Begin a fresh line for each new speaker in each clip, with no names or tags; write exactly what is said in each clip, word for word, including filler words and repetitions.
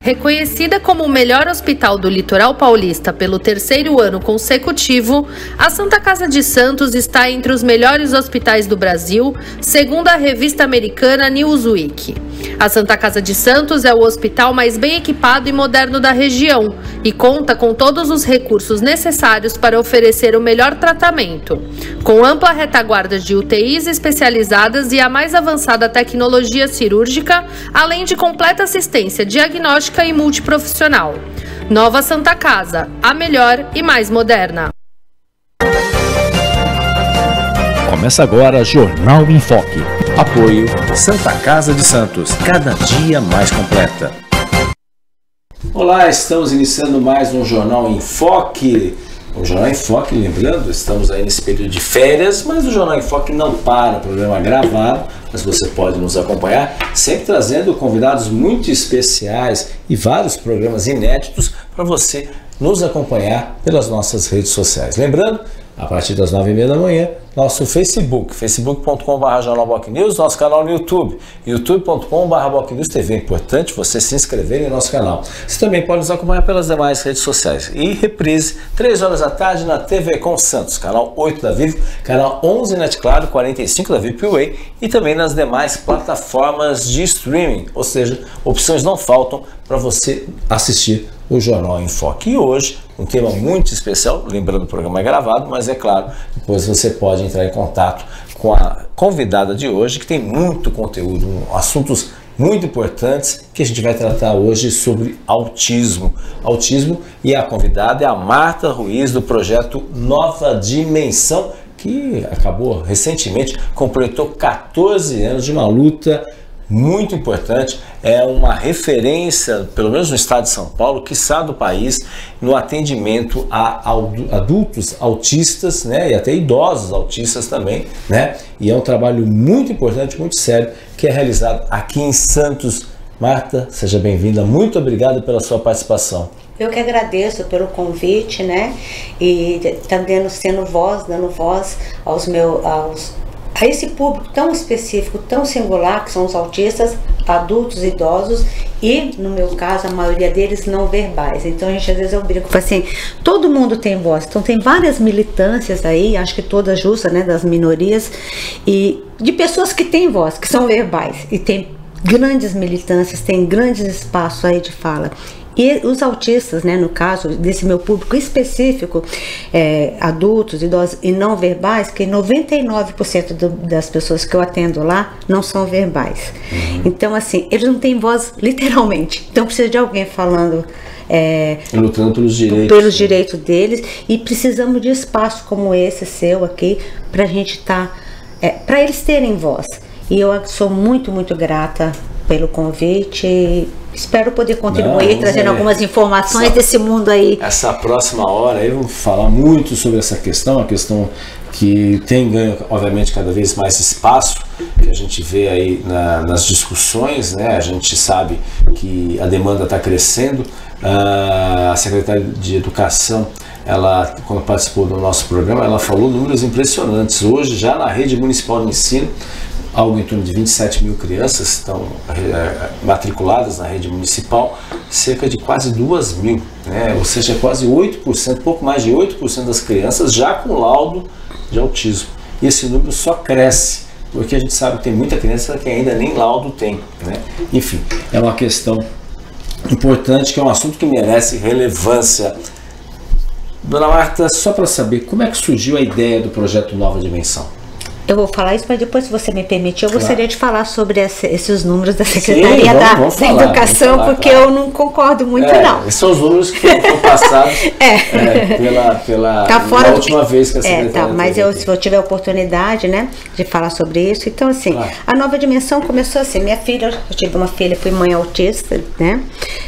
Reconhecida como o melhor hospital do litoral paulista pelo terceiro ano consecutivo, a Santa Casa de Santos está entre os melhores hospitais do Brasil, segundo a revista americana Newsweek. A Santa Casa de Santos é o hospital mais bem equipado e moderno da região e conta com todos os recursos necessários para oferecer o melhor tratamento, com ampla retaguarda de U T Is especializadas e a mais avançada tecnologia cirúrgica, além de completa assistência diagnóstica e multiprofissional. Nova Santa Casa, a melhor e mais moderna.
Começa agora Jornal em Foque. Apoio Santa Casa de Santos, cada dia mais completa.
Olá, estamos iniciando mais um Jornal em Foque. O Jornal em Foque, lembrando, estamos aí nesse período de férias, mas o Jornal em Foque não para, o programa é gravado, mas você pode nos acompanhar, sempre trazendo convidados muito especiais e vários programas inéditos para você nos acompanhar pelas nossas redes sociais. Lembrando, a partir das nove e meia da manhã, nosso Facebook, facebook ponto com barra jornal boc news, nosso canal no YouTube, youtube ponto com barra boc news T V. É importante você se inscrever em nosso canal. Você também pode nos acompanhar pelas demais redes sociais. E reprise, três horas da tarde na T V com Santos, canal oito da Vivo, canal onze Net Claro, quarenta e cinco da V I P Way e também nas demais plataformas de streaming. Ou seja, opções não faltam para você assistir o Jornal em Foque. E hoje, um tema muito especial, lembrando o programa é gravado, mas é claro, depois você pode entrar em contato com a convidada de hoje, que tem muito conteúdo, um, assuntos muito importantes que a gente vai tratar hoje sobre autismo. Autismo, e a convidada é a Marta Ruiz, do projeto Nova Dimensão, que acabou recentemente, completou quatorze anos de uma luta muito importante, é uma referência, pelo menos no estado de São Paulo, quiçá do país, no atendimento a adultos autistas, né, e até idosos autistas também, né, e é um trabalho muito importante, muito sério, que é realizado aqui em Santos. Marta, seja bem-vinda, muito obrigado pela sua participação.
Eu que agradeço pelo convite, né, e também sendo voz, dando voz aos meus, aos a esse público tão específico, tão singular, que são os autistas, adultos, idosos e, no meu caso, a maioria deles não verbais. Então, a gente, às vezes, eu brinco, assim, todo mundo tem voz. Então, tem várias militâncias aí, acho que todas justas, né, das minorias, e de pessoas que têm voz, que são verbais, e tem grandes militâncias, tem grandes espaços aí de fala. E os autistas, né, no caso desse meu público específico, é, adultos, idosos e não verbais, que noventa e nove por cento do, das pessoas que eu atendo lá não são verbais. Uhum. Então, assim, eles não têm voz literalmente. Então, precisa de alguém falando, é,
lutando pelos direitos,
pelos direitos deles. E precisamos de espaço como esse seu aqui, para a gente estar, é, para eles terem voz. E eu sou muito, muito grata pelo convite. Espero poder contribuir, Não, trazendo é. algumas informações essa, desse mundo aí.
Essa próxima hora eu vou falar muito sobre essa questão, a questão que tem ganho, obviamente, cada vez mais espaço, que a gente vê aí na, nas discussões, né? A gente sabe que a demanda está crescendo. A secretária de Educação, ela, quando participou do nosso programa, ela falou números impressionantes. Hoje, já na rede municipal de ensino, algo em torno de vinte e sete mil crianças estão é, matriculadas na rede municipal, cerca de quase duas mil, né? Ou seja, quase oito por cento, pouco mais de oito por cento das crianças já com laudo de autismo. E esse número só cresce, porque a gente sabe que tem muita criança que ainda nem laudo tem, né? Enfim, é uma questão importante, que é um assunto que merece relevância. Dona Marta, só para saber, como é que surgiu a ideia do projeto Nova Dimensão?
Eu vou falar isso, mas depois, se você me permitir, eu claro. gostaria de falar sobre esse, esses números da Secretaria Sim, vamos, da,
vamos
da
falar,
Educação,
falar,
porque
claro.
eu não concordo muito,
é,
não.
Esses são os números que foram passados é. É, pela, pela
tá fora
da última
que,
vez que a Secretaria...
É, tá, mas eu, se eu tiver a oportunidade, né, de falar sobre isso, então, assim, claro. a Nova Dimensão começou assim, minha filha, eu tive uma filha, fui mãe autista, né,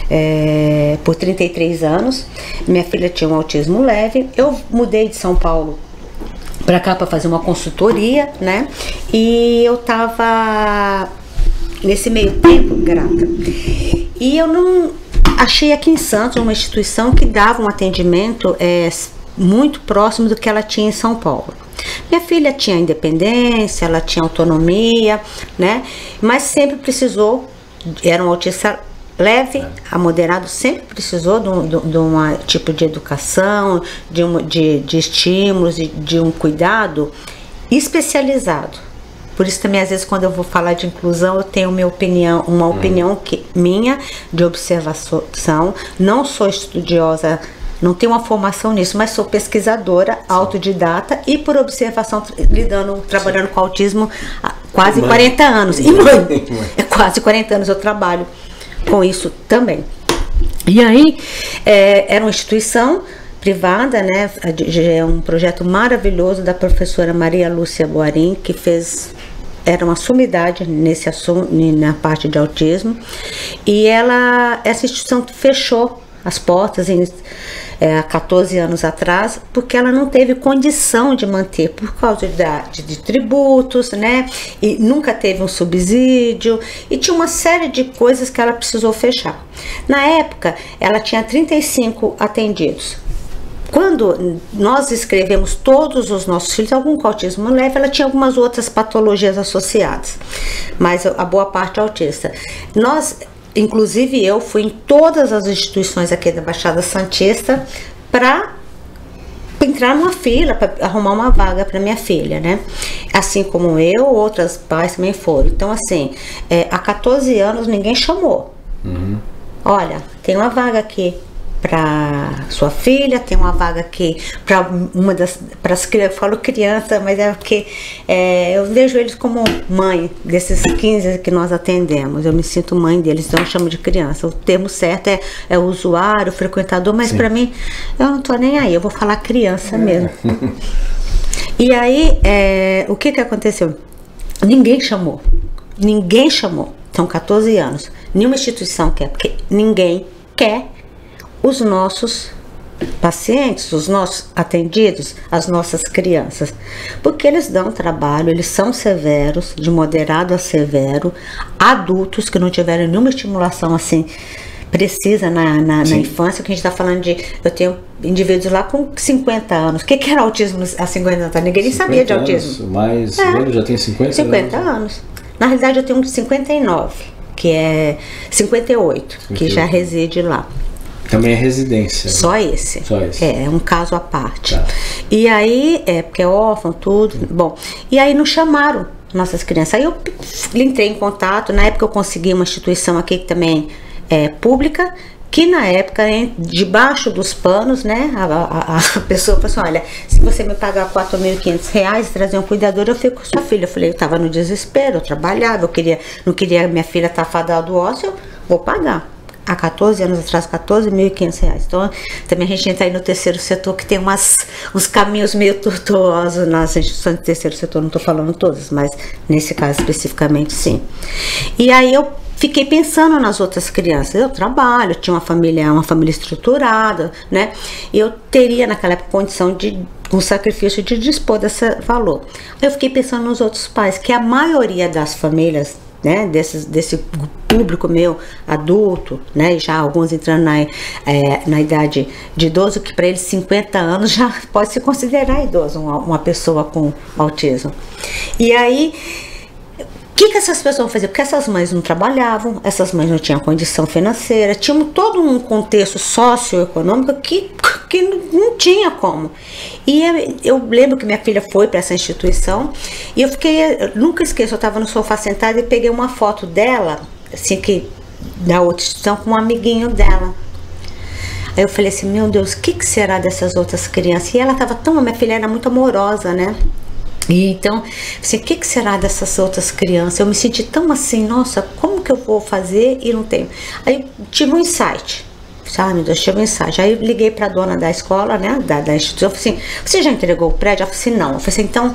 é, por trinta e três anos, minha filha tinha um autismo leve, eu mudei de São Paulo para cá para fazer uma consultoria, né? E eu tava nesse meio tempo grata. E eu não achei aqui em Santos uma instituição que dava um atendimento é, muito próximo do que ela tinha em São Paulo. Minha filha tinha independência, ela tinha autonomia, né? Mas sempre precisou, era um autista leve
É.
a moderado, sempre precisou de um, de, de um tipo de educação, de, um, de, de estímulos, de, de um cuidado especializado. Por isso também, às vezes, quando eu vou falar de inclusão, eu tenho minha opinião, uma opinião que, minha, de observação. Não sou estudiosa, não tenho uma formação nisso, mas sou pesquisadora, autodidata e por observação, lidando, trabalhando com autismo há quase
mãe.
quarenta anos. E mãe, é quase quarenta anos eu trabalho com isso também. E aí, é, era uma instituição privada, né? É um projeto maravilhoso da professora Maria Lúcia Boarim, que fez, era uma sumidade nesse assunto, na parte de autismo, e ela, essa instituição fechou as portas em, é, há quatorze anos atrás, porque ela não teve condição de manter, por causa de, de tributos, né? E nunca teve um subsídio, e tinha uma série de coisas que ela precisou fechar. Na época, ela tinha trinta e cinco atendidos. Quando nós escrevemos todos os nossos filhos, algum com autismo leve, ela tinha algumas outras patologias associadas, mas a boa parte é autista. Nós, inclusive eu, fui em todas as instituições aqui da Baixada Santista para entrar numa fila, para arrumar uma vaga para minha filha, né? Assim como eu, outras pais também foram. Então, assim, é, há quatorze anos ninguém chamou.
Uhum.
Olha, tem uma vaga aqui para sua filha, tem uma vaga aqui para uma das, para as crianças, eu falo criança, mas é porque é, eu vejo eles como mãe desses quinze que nós atendemos, eu me sinto mãe deles, então eu chamo de criança, o termo certo é, é usuário, frequentador, mas para mim, eu não tô nem aí, eu vou falar criança mesmo. E aí, é, o que que aconteceu? Ninguém chamou, ninguém chamou, são quatorze anos, nenhuma instituição quer, porque ninguém quer os nossos pacientes, os nossos atendidos, as nossas crianças, porque eles dão trabalho, eles são severos, de moderado a severo, adultos que não tiveram nenhuma estimulação assim precisa na, na, na infância, que a gente está falando de, eu tenho indivíduos lá com cinquenta anos, o que, que era autismo há cinquenta anos? Ninguém sabia de autismo.
Mas
é,
ele já tem cinquenta,
cinquenta anos. anos. Na realidade eu tenho um de cinquenta e nove, que é cinquenta e oito, cinquenta e oito, que já reside lá.
Também é residência.
Só
né?
esse.
Só esse.
É, é um caso à parte.
Tá.
E aí, é, porque é órfão, tudo. Sim. Bom, e aí nos chamaram nossas crianças. Aí eu entrei em contato, na época eu consegui uma instituição aqui que também é pública, que na época, debaixo dos panos, né, a, a, a pessoa falou assim, olha, se você me pagar quatro mil e quinhentos reais e trazer um cuidador, eu fico com sua filha. Eu falei, eu tava no desespero, eu trabalhava, eu queria, não queria minha filha estar fadada do ócio, eu vou pagar. Há quatorze anos atrás, quatorze mil e quinhentos reais. Então, também a gente entra aí no terceiro setor, que tem umas, uns caminhos meio tortuosos nas instituições do terceiro setor, não estou falando todas, mas nesse caso especificamente, sim. E aí eu fiquei pensando nas outras crianças. Eu trabalho, tinha uma família, uma família estruturada, né? E eu teria naquela época condição de, com sacrifício, de dispor desse valor. Eu fiquei pensando nos outros pais, que a maioria das famílias, né, desses, desse público meu adulto, né, já alguns entrando na, é, na idade de idoso, que para eles cinquenta anos já pode se considerar idoso, uma, uma pessoa com autismo. E aí, o que, que essas pessoas faziam? Porque essas mães não trabalhavam, essas mães não tinham condição financeira, tinham todo um contexto socioeconômico que, que não tinha como. E eu, eu lembro que minha filha foi para essa instituição e eu fiquei, eu nunca esqueço, eu estava no sofá sentada e peguei uma foto dela, assim, que da outra instituição, com um amiguinho dela. Aí eu falei assim, meu Deus, o que, que será dessas outras crianças? E ela estava tão, a minha filha era muito amorosa, né? E então, assim, o que, que será dessas outras crianças? Eu me senti tão assim, nossa, como que eu vou fazer e não tenho? Aí tive um insight, sabe, meu Deus, tive um insight. Aí eu liguei para a dona da escola, né, da, da instituição, eu falei assim, você já entregou o prédio? Ela falou assim, não. Eu falei assim, então,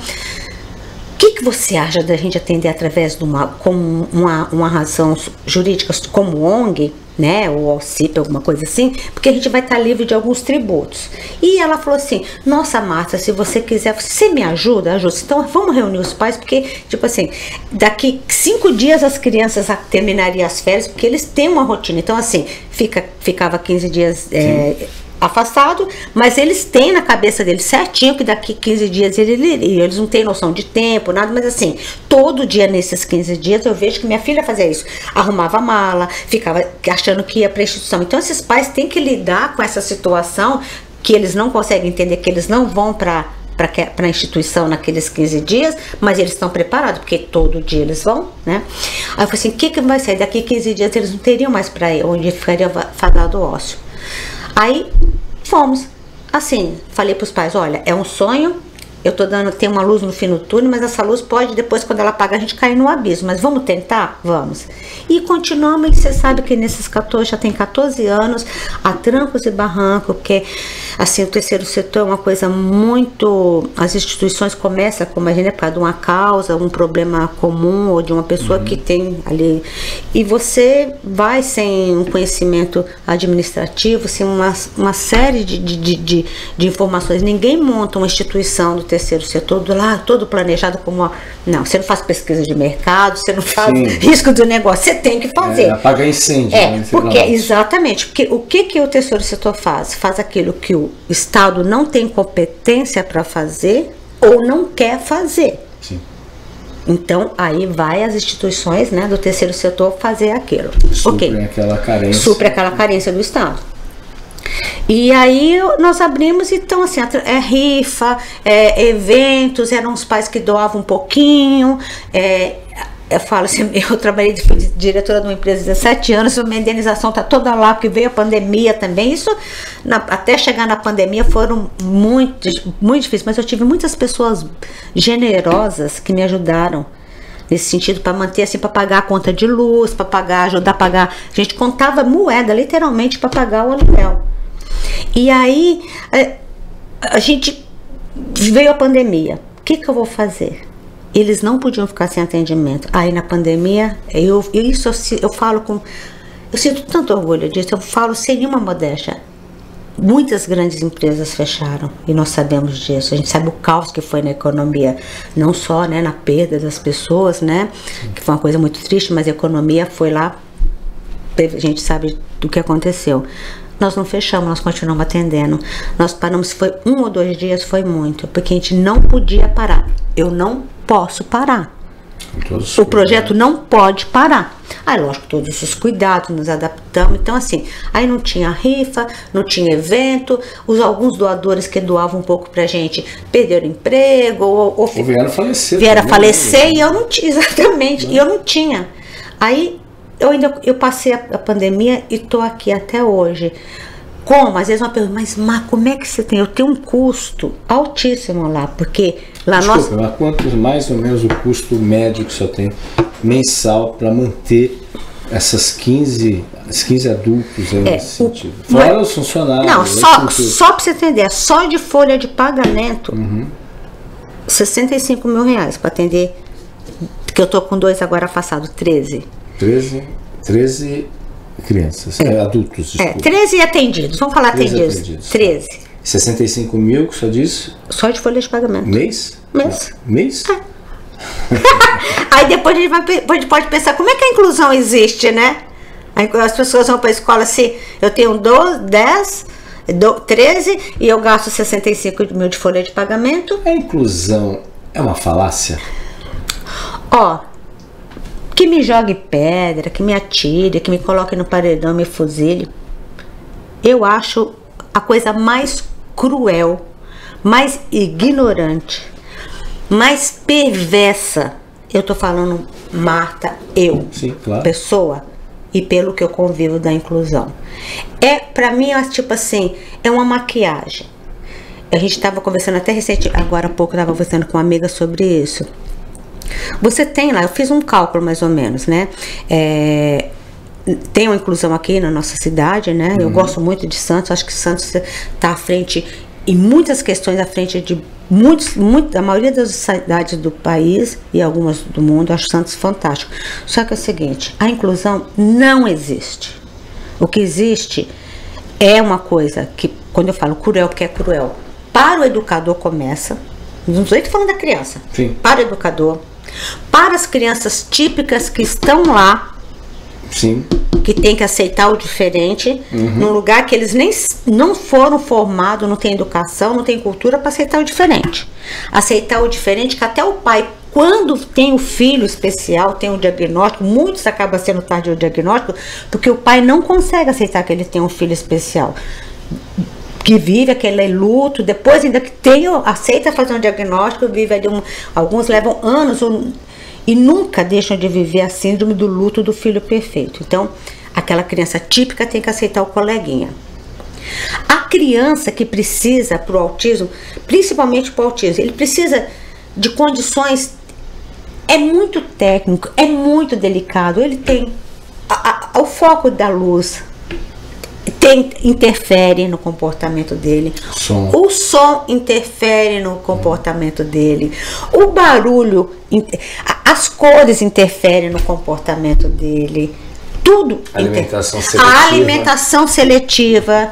o que, que você acha da gente atender através de uma, como uma, uma razão jurídica, como O N G, né, ou O C I P, alguma coisa assim, porque a gente vai estar livre de alguns tributos. E ela falou assim, nossa, Marta, se você quiser, você me ajuda? Ajuda. Então vamos reunir os pais, porque, tipo assim, daqui cinco dias as crianças terminariam as férias, porque eles têm uma rotina. Então, assim, fica, ficava quinze dias é, afastado, mas eles têm na cabeça deles certinho que daqui quinze dias ele iria. Eles não têm noção de tempo, nada, mas assim, todo dia nesses quinze dias eu vejo que minha filha fazia isso. Arrumava mala, ficava achando que ia para a instituição. Então esses pais têm que lidar com essa situação que eles não conseguem entender, que eles não vão para para a instituição naqueles quinze dias, mas eles estão preparados, porque todo dia eles vão, né? Aí eu falei assim, o que que vai sair? Daqui quinze dias eles não teriam mais para ir, onde ficaria fadado ócio. Aí fomos, assim, falei para os pais, olha, é um sonho, eu tô dando, tem uma luz no fim do túnel, mas essa luz pode, depois quando ela apagar, a gente cair no abismo, mas vamos tentar? Vamos. E continuamos, e você sabe que nesses quatorze, já tem quatorze anos, a trancos e barrancos, porque assim, o terceiro setor é uma coisa muito, as instituições começam, como a gente é por causa de uma causa, um problema comum, ou de uma pessoa uhum. que tem ali, e você vai sem um conhecimento administrativo, sem uma, uma série de, de, de, de informações, ninguém monta uma instituição do terceiro setor, do lá, todo planejado como uma, não, você não faz pesquisa de mercado, você não faz Sim. risco do negócio, você tem que fazer.
É, apagar incêndio.
É,
né,
porque, exatamente, porque o que, que o terceiro setor faz? Faz aquilo que o Estado não tem competência para fazer ou não quer fazer.
Sim.
Então, aí vai as instituições, né, do terceiro setor fazer aquilo.
Supre
okay.
aquela carência.
Supre aquela carência do Estado. E aí nós abrimos, então assim, é rifa, é, eventos, eram os pais que doavam um pouquinho, é, eu falo assim, eu trabalhei de, de diretora de uma empresa há dezessete anos, minha indenização está toda lá, porque veio a pandemia também, isso na, até chegar na pandemia foram muito, muito difíceis, mas eu tive muitas pessoas generosas que me ajudaram nesse sentido, para manter assim, para pagar a conta de luz, para pagar, ajudar a pagar, a gente contava moeda literalmente para pagar o aluguel. E aí a, a gente veio a pandemia, o que que eu vou fazer? Eles não podiam ficar sem atendimento. Aí na pandemia, eu, eu, isso eu, eu falo com, eu sinto tanto orgulho disso, eu falo sem nenhuma modéstia. Muitas grandes empresas fecharam e nós sabemos disso. A gente sabe o caos que foi na economia, não só, né, na perda das pessoas, né, que foi uma coisa muito triste, mas a economia foi lá, a gente sabe do que aconteceu. Nós não fechamos, nós continuamos atendendo. Nós paramos, se foi um ou dois dias, foi muito, porque a gente não podia parar. Eu não posso parar. O projeto não pode parar. Aí, lógico, todos os cuidados, nos adaptamos. Então, assim, aí não tinha rifa, não tinha evento. Os, alguns doadores que doavam um pouco pra gente perderam emprego. Ou, ou,
ou vieram falecer.
Vieram também, falecer né? E eu não tinha, exatamente, não. E eu não tinha. Aí, eu ainda eu passei a, a pandemia e tô aqui até hoje. Como? Às vezes uma pergunta, mas Má, como é que você tem? Eu tenho um custo altíssimo lá, porque lá
Desculpa,
nós...
mas quanto mais ou menos o custo médio que o senhor tem mensal para manter essas quinze, as quinze adultos aí é, nesse sentido? Fora mas, os funcionários.
Não, só, só para você entender, só de folha de pagamento, uhum. sessenta e cinco mil reais para atender, que eu tô com dois agora afastados, treze.
treze, treze crianças, é. adultos, desculpa.
É, treze atendidos, vamos falar atendidos. atendidos. treze.
sessenta e cinco mil, que o senhor disse?
Só de folha de pagamento.
Mês?
Mês.
Mês? É.
Aí depois a gente vai, pode, pode pensar, como é que a inclusão existe, né? As pessoas vão para a escola assim, eu tenho doze, dez, treze e eu gasto sessenta e cinco mil de folha de pagamento.
A inclusão é uma falácia?
Ó, que me jogue pedra, que me atire, que me coloque no paredão, me fuzile. Eu acho a coisa mais cruel, mais ignorante, mais perversa. Eu tô falando, Marta, eu,
Sim, claro.
pessoa, e pelo que eu convivo da inclusão. É, pra mim, é tipo assim, é uma maquiagem. A gente tava conversando até recente, agora há pouco eu tava conversando com uma amiga sobre isso. Você tem lá, eu fiz um cálculo mais ou menos, né? É, tem uma inclusão aqui na nossa cidade, né? Eu uhum. gosto muito de Santos, acho que Santos está à frente, em muitas questões, à frente de muitos, muito, a maioria das cidades do país e algumas do mundo. Eu acho Santos fantástico. Só que é o seguinte, a inclusão não existe. O que existe é uma coisa que, quando eu falo cruel, que é cruel, para o educador começa, não estou falando da criança,
Sim.
para o educador, para as crianças típicas que estão lá,
Sim.
que que tem que aceitar o diferente, uhum. num lugar que eles nem não foram formados, não tem educação, não tem cultura para aceitar o diferente. Aceitar o diferente, que até o pai, quando tem o filho especial, tem o diagnóstico, muitos acabam sendo tardio o diagnóstico, porque o pai não consegue aceitar que ele tem um filho especial, que vive aquele luto, depois ainda que tem, aceita fazer um diagnóstico, vive ali um, alguns levam anos um, e nunca deixam de viver a síndrome do luto do filho perfeito. Então, aquela criança típica tem que aceitar o coleguinha. A criança que precisa para o autismo, principalmente para o autismo, ele precisa de condições, é muito técnico, é muito delicado, ele tem a, a, o foco da luz, tem, interfere no comportamento dele,
som.
O som interfere no comportamento dele, o barulho, as cores interferem no comportamento dele, tudo.
Alimentação
inter...
seletiva.
A alimentação seletiva,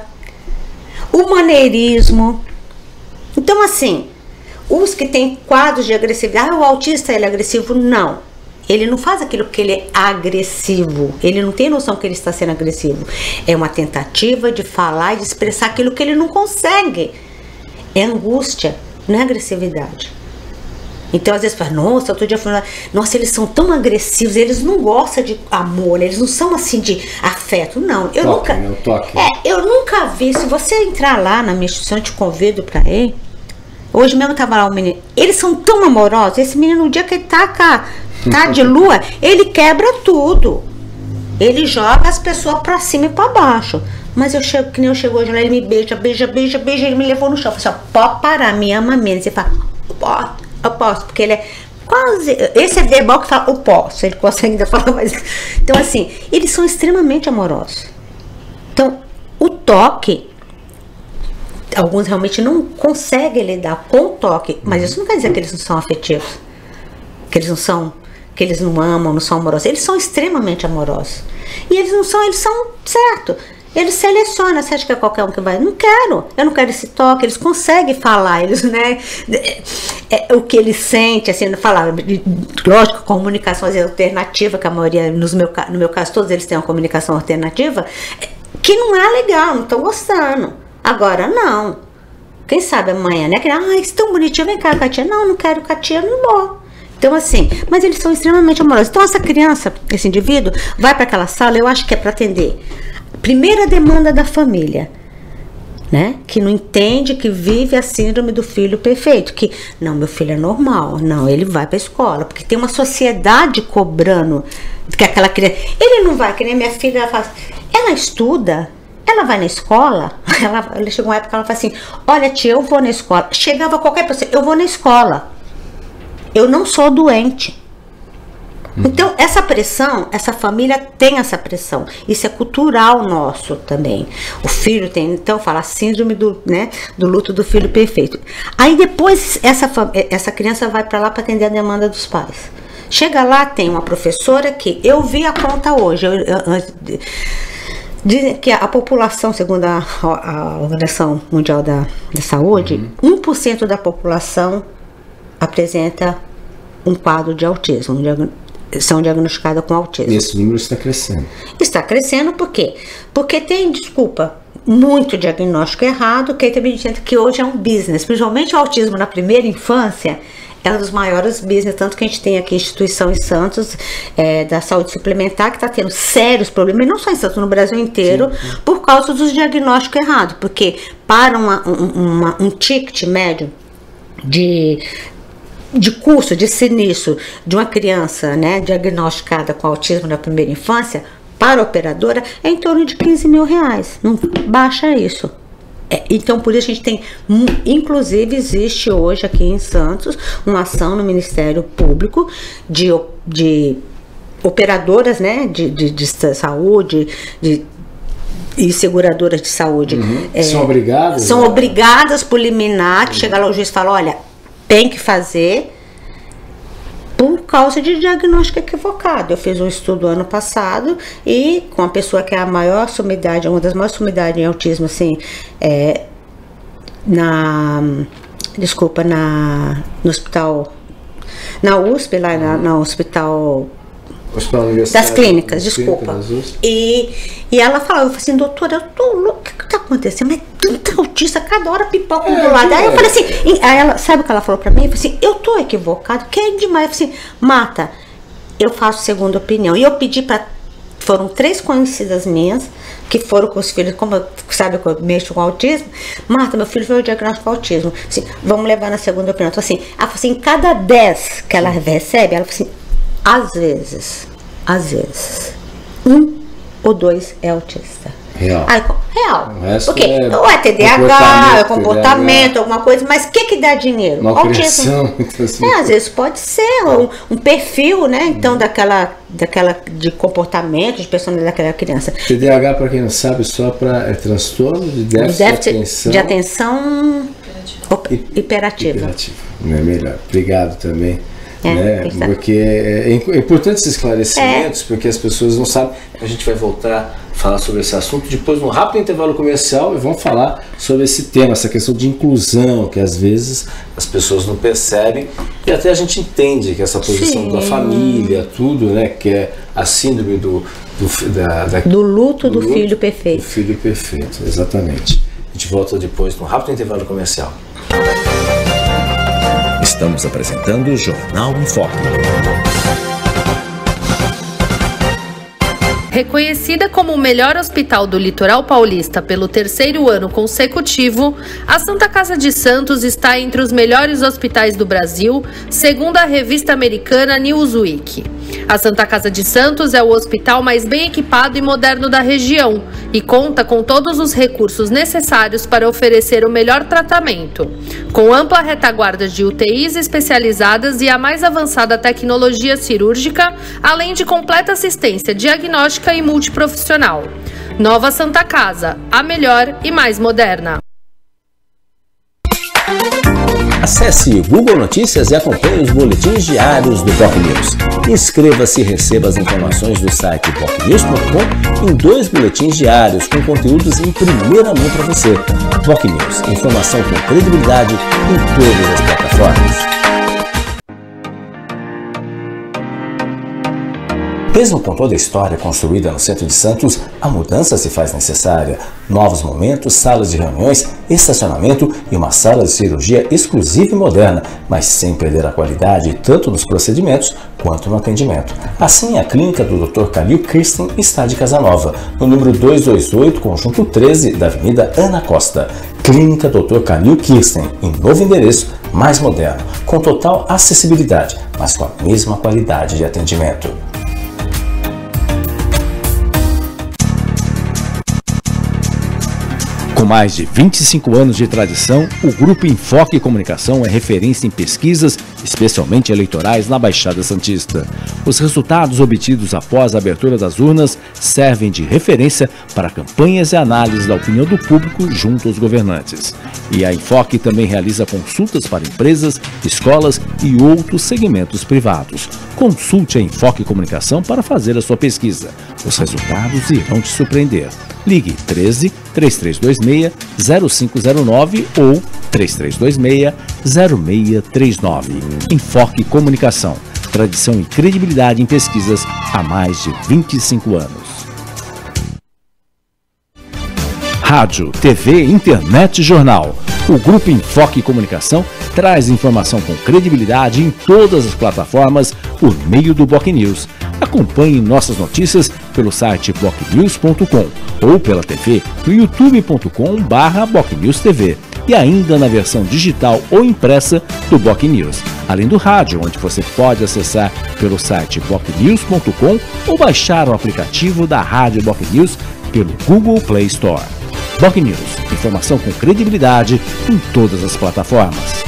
o maneirismo. Então, assim, os que têm quadros de agressividade, ah, o autista ele é agressivo, não. Ele não faz aquilo porque ele é agressivo. Ele não tem noção que ele está sendo agressivo. É uma tentativa de falar e de expressar aquilo que ele não consegue. É angústia, não é agressividade. Então, às vezes, fala, nossa, outro dia falando, nossa, eles são tão agressivos, eles não gostam de amor, eles não são assim de afeto. Não, eu
toque,
nunca.
Meu toque.
É, eu nunca vi. Se você entrar lá na minha instituição, eu te convido para ir. Hoje mesmo tava lá o menino. Eles são tão amorosos. Esse menino, no dia que ele tá cá, tá de lua, ele quebra tudo. Ele joga as pessoas pra cima e pra baixo. Mas eu chego, que nem eu chego hoje lá, ele me beija, beija, beija, beija, ele me levou no chão. Eu falei assim, ó, pode parar, me ama menos. Ele fala, ó, eu posso, porque ele é quase. Esse é verbal que fala, eu posso. Ele consegue ainda falar mais. Então, assim, eles são extremamente amorosos. Então, o toque, alguns realmente não conseguem lidar com o toque, mas isso não quer dizer que eles não são afetivos, que eles não são, que eles não amam, não são amorosos. Eles são extremamente amorosos. E eles não são, eles são, certo, eles selecionam. Você acha que é qualquer um que vai? Não quero, eu não quero esse toque. Eles conseguem falar, eles, né, é, é, o que eles sentem, assim, falar, lógico, comunicação às vezes, alternativa, que a maioria, nos meu, no meu caso, todos eles têm uma comunicação alternativa, que não é legal, não estão gostando. Agora, não. Quem sabe amanhã, né? Que, ah, isso é tão bonitinho, vem cá, Katia. Não, não quero Katia, não vou. Então, assim, mas eles são extremamente amorosos. Então, essa criança, esse indivíduo, vai para aquela sala, eu acho que é para atender a primeira demanda da família, né? Que não entende, que vive a síndrome do filho perfeito. Que, não, meu filho é normal. Não, ele vai para a escola. Porque tem uma sociedade cobrando que aquela criança... Ele não vai, que nem minha filha, ela faz... Ela estuda... Ela vai na escola, ela, ela chegou uma época que ela fala assim, olha tia, eu vou na escola. Chegava qualquer pessoa, eu vou na escola. Eu não sou doente. Uhum. Então, essa pressão, essa família tem essa pressão. Isso é cultural nosso também. O filho tem, então, fala síndrome do, né, do luto do filho perfeito. Aí depois, essa, essa criança vai para lá para atender a demanda dos pais. Chega lá, tem uma professora que, eu vi a conta hoje, eu, eu, dizem que a população, segundo a, a Organização Mundial da, da Saúde, uhum. um por cento da população apresenta um quadro de autismo, são diagnosticadas com autismo.
E esse número está crescendo.
Está crescendo por quê? Porque tem, desculpa, muito diagnóstico errado, que também gente que hoje é um business, principalmente o autismo na primeira infância, é um dos maiores business, tanto que a gente tem aqui a instituição em Santos, é, da saúde suplementar, que está tendo sérios problemas, não só em Santos, no Brasil inteiro, sim, sim. por causa dos diagnósticos errados, porque para uma, uma, um ticket médio de, de custo, de sinistro de uma criança, né, diagnosticada com autismo na primeira infância, para a operadora, é em torno de quinze mil reais, não baixa isso. É, então, por isso a gente tem, inclusive existe hoje aqui em Santos uma ação no Ministério Público de, de operadoras, né, de, de, de saúde, de, e seguradoras de saúde.
Uhum.
É,
são obrigadas?
São né? obrigadas por liminar, que uhum. chega lá o juiz e fala, olha, tem que fazer, por causa de diagnóstico equivocado. Eu fiz um estudo ano passado e com a pessoa que é a maior sumidade, uma das maiores sumidades em autismo, assim, é, na, desculpa, na, no hospital, na U S P, lá na, no hospital
Hospital Universitário
das clínicas,
das
desculpa.
Clínicas,
e, e ela falou, eu falei assim, doutora, eu tô louca, o que que tá acontecendo? Mas tanta autista, cada hora pipoca um
É,
do lado. Aí eu
é.
falei assim, e aí ela, sabe o que ela falou pra mim? Eu falei assim, eu tô equivocado, que é demais. Eu falei assim, Marta, eu faço segunda opinião. E eu pedi pra, foram três conhecidas minhas, que foram com os filhos, como eu, sabe que eu mexo com autismo, Marta, meu filho veio o diagnóstico com autismo, assim, vamos levar na segunda opinião. Então, assim, ela falou assim, cada dez que ela recebe, ela falou assim, às vezes, às vezes, um ou dois é autista.
Real.
Aí, real.
O resto
Porque
é
ou é T D A H,
comportamento,
é comportamento, alguma coisa, mas o que que dá dinheiro?
Malcriação, então, assim.
É, às vezes pode ser um, um perfil, né? Então, daquela, daquela de comportamento, de personalidade daquela criança.
T D A H, para quem não sabe, só para é transtorno de déficit,
Déficit
de atenção,
de atenção op- hiperativa.
hiperativa. Não é melhor. Obrigado também.
É,
né?
tem que saber.
Porque é é importante esses esclarecimentos, porque as pessoas não sabem. A gente vai voltar a falar sobre esse assunto depois, num rápido intervalo comercial, e vamos falar sobre esse tema, essa questão de inclusão, que às vezes as pessoas não percebem, e até a gente entende que essa posição
Sim.
da família, tudo, né, que é a síndrome do, do, da, da,
Do luto do filho perfeito.
do filho perfeito, exatamente. A gente volta depois, num rápido intervalo comercial.
Estamos apresentando o Jornal em Foque.
Reconhecida como o melhor hospital do litoral paulista pelo terceiro ano consecutivo, a Santa Casa de Santos está entre os melhores hospitais do Brasil, segundo a revista americana Newsweek. A Santa Casa de Santos é o hospital mais bem equipado e moderno da região e conta com todos os recursos necessários para oferecer o melhor tratamento, com ampla retaguarda de U T Is especializadas e a mais avançada tecnologia cirúrgica, além de completa assistência diagnóstica e multiprofissional. Nova Santa Casa, a melhor e mais moderna.
Acesse Google Notícias e acompanhe os boletins diários do Boc News. Inscreva-se e receba as informações do site boc news ponto com em dois boletins diários com conteúdos em primeira mão para você. Boc News, informação com credibilidade em todas as plataformas. Mesmo com toda a história construída no centro de Santos, a mudança se faz necessária. Novos momentos, salas de reuniões, estacionamento e uma sala de cirurgia exclusiva e moderna, mas sem perder a qualidade tanto nos procedimentos quanto no atendimento. Assim, a clínica do doutor Calil Kirsten está de Casa Nova, no número duzentos e vinte e oito, conjunto treze, da Avenida Ana Costa. Clínica doutor Calil Kirsten, em novo endereço, mais moderno, com total acessibilidade, mas com a mesma qualidade de atendimento. Com mais de vinte e cinco anos de tradição, o Grupo Enfoque Comunicação é referência em pesquisas, especialmente eleitorais, na Baixada Santista. Os resultados obtidos após a abertura das urnas servem de referência para campanhas e análises da opinião do público junto aos governantes. E a Enfoque também realiza consultas para empresas, escolas e outros segmentos privados. Consulte a Enfoque Comunicação para fazer a sua pesquisa. Os resultados irão te surpreender. Ligue treze, três três dois seis, zero cinco zero nove ou três três dois seis, zero seis três nove. Enfoque Comunicação. Tradição e credibilidade em pesquisas há mais de vinte e cinco anos. Rádio, T V, Internet e Jornal. O Grupo Enfoque Comunicação traz informação com credibilidade em todas as plataformas por meio do Boc News. Acompanhe nossas notícias pelo site boc news ponto com ou pela T V no youtube ponto com barra boc news T V e ainda na versão digital ou impressa do Boc News, além do rádio, onde você pode acessar pelo site boc news ponto com ou baixar o aplicativo da Rádio Boc News pelo Google Play Store. Boc News, informação com credibilidade em todas as plataformas.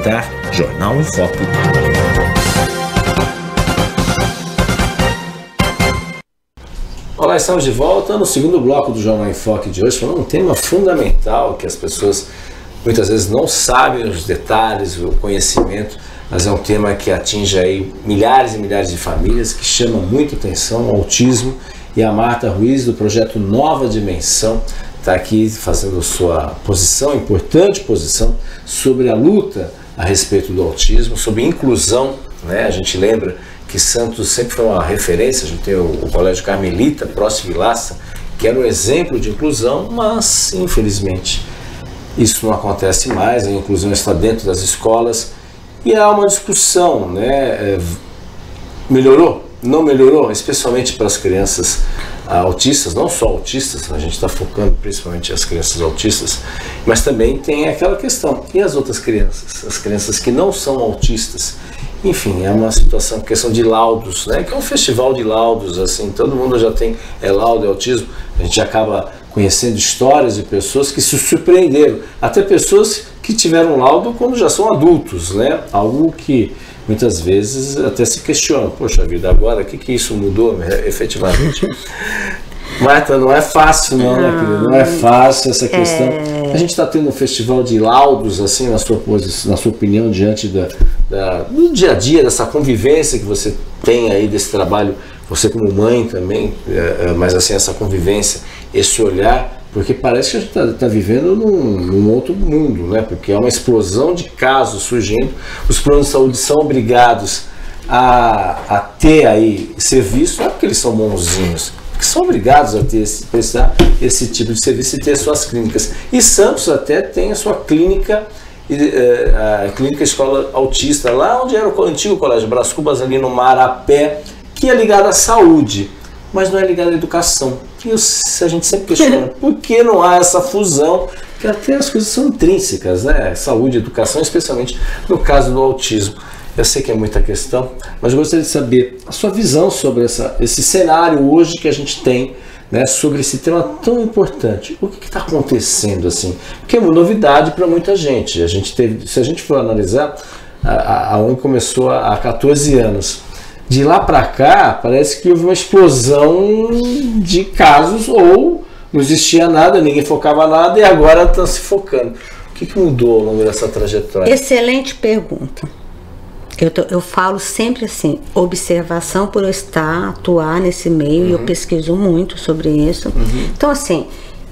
apresentar Jornal em Foque. Olá, estamos de volta no segundo bloco do Jornal em Foque de hoje, falando um tema fundamental que as pessoas muitas vezes não sabem os detalhes, o conhecimento, mas é um tema que atinge aí milhares e milhares de famílias, que chama muito atenção, o autismo. E a Marta Ruiz, do projeto Nova Dimensão, está aqui fazendo sua posição, importante posição, sobre a luta a respeito do autismo, sobre inclusão, né? A gente lembra que Santos sempre foi uma referência, a gente tem o, o Colégio Carmelita, Próximo Vilaça, que era um exemplo de inclusão, mas infelizmente isso não acontece mais, a inclusão está dentro das escolas e há uma discussão, né? É, melhorou? Não melhorou? Especialmente para as crianças autistas, não só autistas, a gente está focando principalmente as crianças autistas, mas também tem aquela questão, e as outras crianças? As crianças que não são autistas? Enfim, é uma situação, questão de laudos, né? Que é um festival de laudos, assim, todo mundo já tem é, laudo, é autismo, a gente acaba conhecendo histórias de pessoas que se surpreenderam, até pessoas que tiveram laudo quando já são adultos, né? Algo que muitas vezes até se questionam, poxa vida, agora o que, que isso mudou efetivamente? Marta, não é fácil não, né, querida? Não é fácil essa questão. É... A gente está tendo um festival de laudos, assim, na sua, na sua opinião, diante da, da, do dia a dia, dessa convivência que você tem aí, desse trabalho, você como mãe também, é, mas assim, essa convivência, esse olhar, porque parece que a gente está tá vivendo num, num outro mundo, né? Porque é uma explosão de casos surgindo, os planos de saúde são obrigados a, a ter aí serviço, não é porque eles são bonzinhos, porque são obrigados a ter esse, prestar esse tipo de serviço e ter suas clínicas. E Santos até tem a sua clínica, a clínica escola autista, lá onde era o antigo Colégio Brás Cubas, ali no Marapé, que é ligada à saúde, mas não é ligada à educação. E a gente sempre questiona, por que não há essa fusão? Que até as coisas são intrínsecas, né? Saúde e educação, especialmente no caso do autismo. Eu sei que é muita questão, mas eu gostaria de saber a sua visão sobre essa, esse cenário hoje que a gente tem, né, sobre esse tema tão importante. O que está acontecendo assim? Porque é uma novidade para muita gente. A gente teve, se a gente for analisar, a, a ONU começou há quatorze anos. De lá para cá, parece que houve uma explosão de casos, ou não existia nada, ninguém focava nada, e agora está se focando. O que, que mudou ao longo dessa trajetória?
Excelente pergunta. Eu, tô, eu falo sempre assim, observação por eu estar, atuar nesse meio, uhum. E eu pesquiso muito sobre isso. Uhum. Então, assim,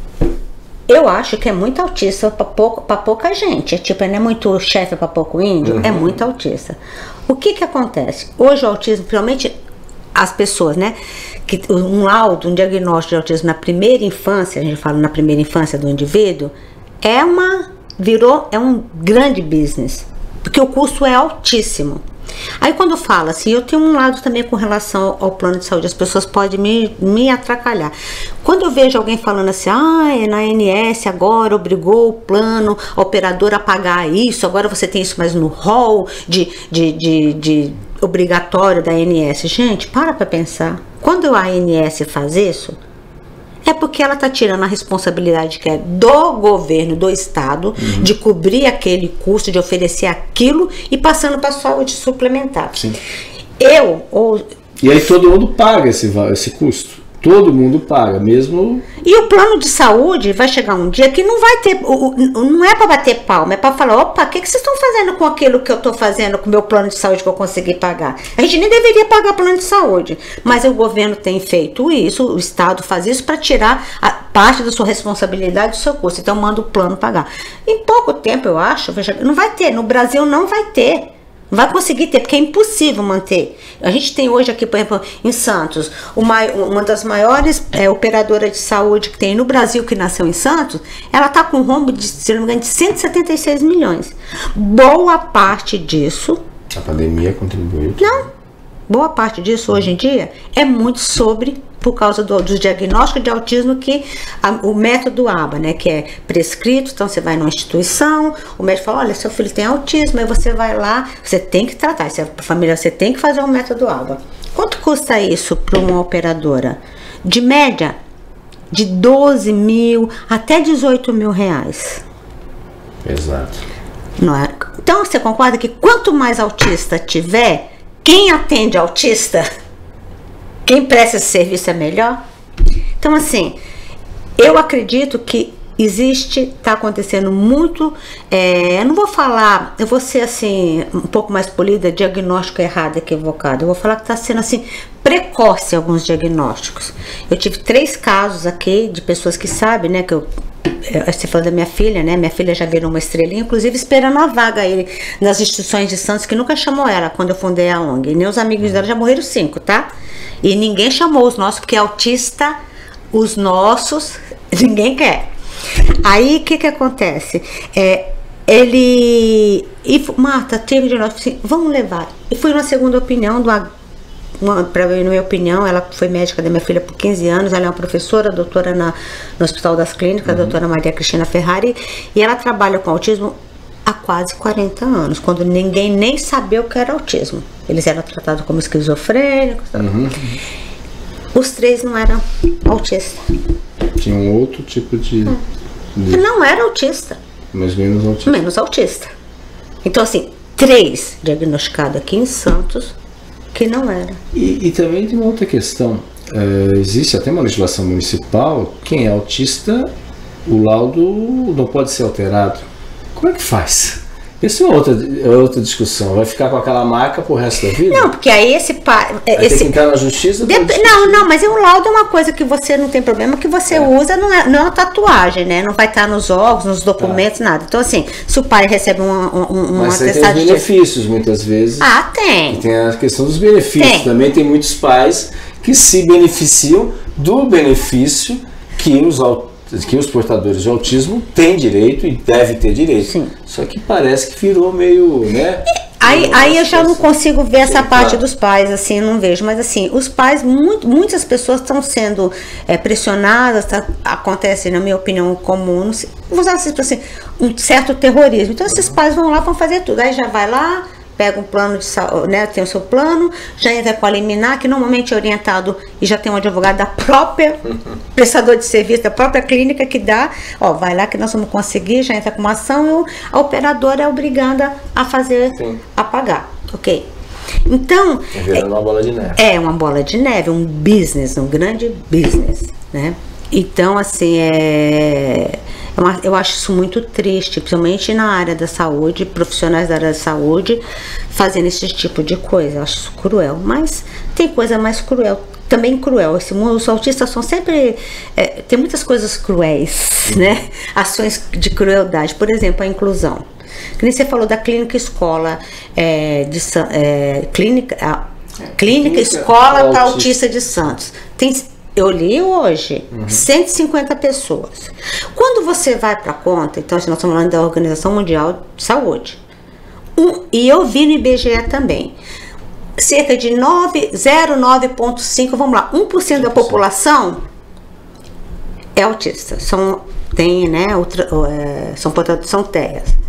eu acho que é muito autista para pouca, pouca gente. É tipo, não é muito chefe para pouco índio, uhum. É muito autista. O que que acontece? Hoje o autismo, principalmente as pessoas, né? Que um laudo, um diagnóstico de autismo na primeira infância, a gente fala na primeira infância do indivíduo, é uma, virou, é um grande business. Porque o custo é altíssimo. Aí quando fala assim, eu tenho um lado também com relação ao plano de saúde, as pessoas podem me, me atrapalhar. Quando eu vejo alguém falando assim, ah, é na A N S agora obrigou o plano, a operadora a pagar isso, agora você tem isso mais no rol de, de, de, de obrigatório da A N S. Gente, para pra pensar. Quando a A N S faz isso, é porque ela está tirando a responsabilidade que é do governo, do estado, uhum. De cobrir aquele custo, de oferecer aquilo e passando para a saúde suplementar. Sim. Eu... Ou...
E aí todo mundo paga esse, esse custo. Todo mundo paga, mesmo...
E o plano de saúde vai chegar um dia que não vai ter... Não é para bater palma, é para falar, opa, o que, que vocês estão fazendo com aquilo que eu estou fazendo com o meu plano de saúde que eu consegui pagar? A gente nem deveria pagar plano de saúde. Mas o governo tem feito isso, o estado faz isso para tirar a parte da sua responsabilidade do seu custo. Então manda o plano pagar. Em pouco tempo, eu acho, não vai ter. No Brasil não vai ter. Não vai conseguir ter, porque é impossível manter. A gente tem hoje aqui, por exemplo, em Santos, uma, uma das maiores é, operadoras de saúde que tem no Brasil, que nasceu em Santos, ela está com um rombo de, se não me engano, de cento e setenta e seis milhões. Boa parte disso...
A pandemia contribuiu?
Não. Boa parte disso, hoje em dia, é muito sobre... por causa do, dos diagnósticos de autismo, que a, o método A B A, né, que é prescrito. Então você vai numa instituição, o médico fala, olha, seu filho tem autismo, aí você vai lá, você tem que tratar, se é para a família, você tem que fazer o método A B A. Quanto custa isso para uma operadora? De média, de doze mil até dezoito mil reais.
Exato.
Não é? Então você concorda que quanto mais autista tiver, quem atende autista, quem presta esse serviço é melhor? Então assim, eu acredito que existe, está acontecendo muito, é, eu não vou falar, eu vou ser assim, um pouco mais polida, diagnóstico errado, equivocado, eu vou falar que está sendo assim, precoce alguns diagnósticos. Eu tive três casos aqui de pessoas que sabem, né, que eu, você falou da minha filha, né, minha filha já virou uma estrelinha, inclusive esperando a vaga aí nas instituições de Santos, que nunca chamou ela quando eu fundei a O N G, e nem os amigos dela já morreram cinco, tá? E ninguém chamou os nossos, porque autista, os nossos, ninguém quer. Aí o que que acontece? É, ele. E, Marta, teve de nós, assim, vamos levar. E fui uma segunda opinião, para mim, na minha opinião, ela foi médica da minha filha por quinze anos, ela é uma professora, doutora na, no Hospital das Clínicas, uhum. a doutora Maria Cristina Ferrari, e ela trabalha com autismo há quase quarenta anos, quando ninguém nem sabia o que era autismo. Eles eram tratados como esquizofrênicos. Uhum. Os três não eram autistas.
Tinha um outro tipo de,
hum. de... Não era autista.
Mas menos autista.
Menos autista. Então assim, três diagnosticados aqui em Santos que não era.
E, e também tem uma outra questão. É, existe até uma legislação municipal, quem é autista, o laudo não pode ser alterado. Como é que faz? Isso é outra, é outra discussão. Vai ficar com aquela marca pro resto da vida?
Não, porque aí esse pai.
Vai
esse...
ter que entrar na justiça?
Dep... Não, não, mas o laudo é uma coisa que você não tem problema, que você é. usa, não é, não é uma tatuagem, né? Não vai estar nos órgãos, nos documentos, tá. nada. Então, assim, se o pai recebe um, um, um
mas
atestado
tem os benefícios, de... muitas vezes.
Ah, tem.
E tem a questão dos benefícios. Tem. Também tem muitos pais que se beneficiam do benefício que os autistas. que os portadores de autismo têm direito e devem ter direito. Sim. Só que parece que virou meio, né?
Aí, aí eu já não consigo ver essa parte dos pais, assim, não vejo. Mas assim, os pais, muito, muitas pessoas estão sendo é, pressionadas, tá, acontece, na minha opinião, comum, vou usar assim, um certo terrorismo. Então esses pais vão lá, vão fazer tudo. Aí já vai lá, pega um plano de saúde, né, tem o seu plano, já entra com a liminar, que normalmente é orientado e já tem um advogado da própria prestador de serviço, da própria clínica que dá, ó, vai lá que nós vamos conseguir, já entra com uma ação e a operadora é obrigada a fazer, Sim. a pagar, ok? Então...
É virando uma bola de neve.
É uma bola de neve, um business, um grande business, né? Então, assim, é... eu acho isso muito triste, principalmente na área da saúde, profissionais da área da saúde fazendo esse tipo de coisa. Eu acho isso cruel, mas tem coisa mais cruel, também cruel. Esse mundo, os autistas são sempre... É, tem muitas coisas cruéis, né? Ações de crueldade. Por exemplo, a inclusão. Que nem você falou da clínica escola, é, de, é, clínica, a, clínica, clínica escola para autista de Santos. Tem... Eu li hoje, uhum. cento e cinquenta pessoas. Quando você vai para a conta, então nós estamos falando da Organização Mundial de Saúde, um, e eu vi no I B G E também, cerca de zero vírgula nove por cinco, vamos lá, um por cento da população é autista. São, tem, né, outra, é, são, são T E As.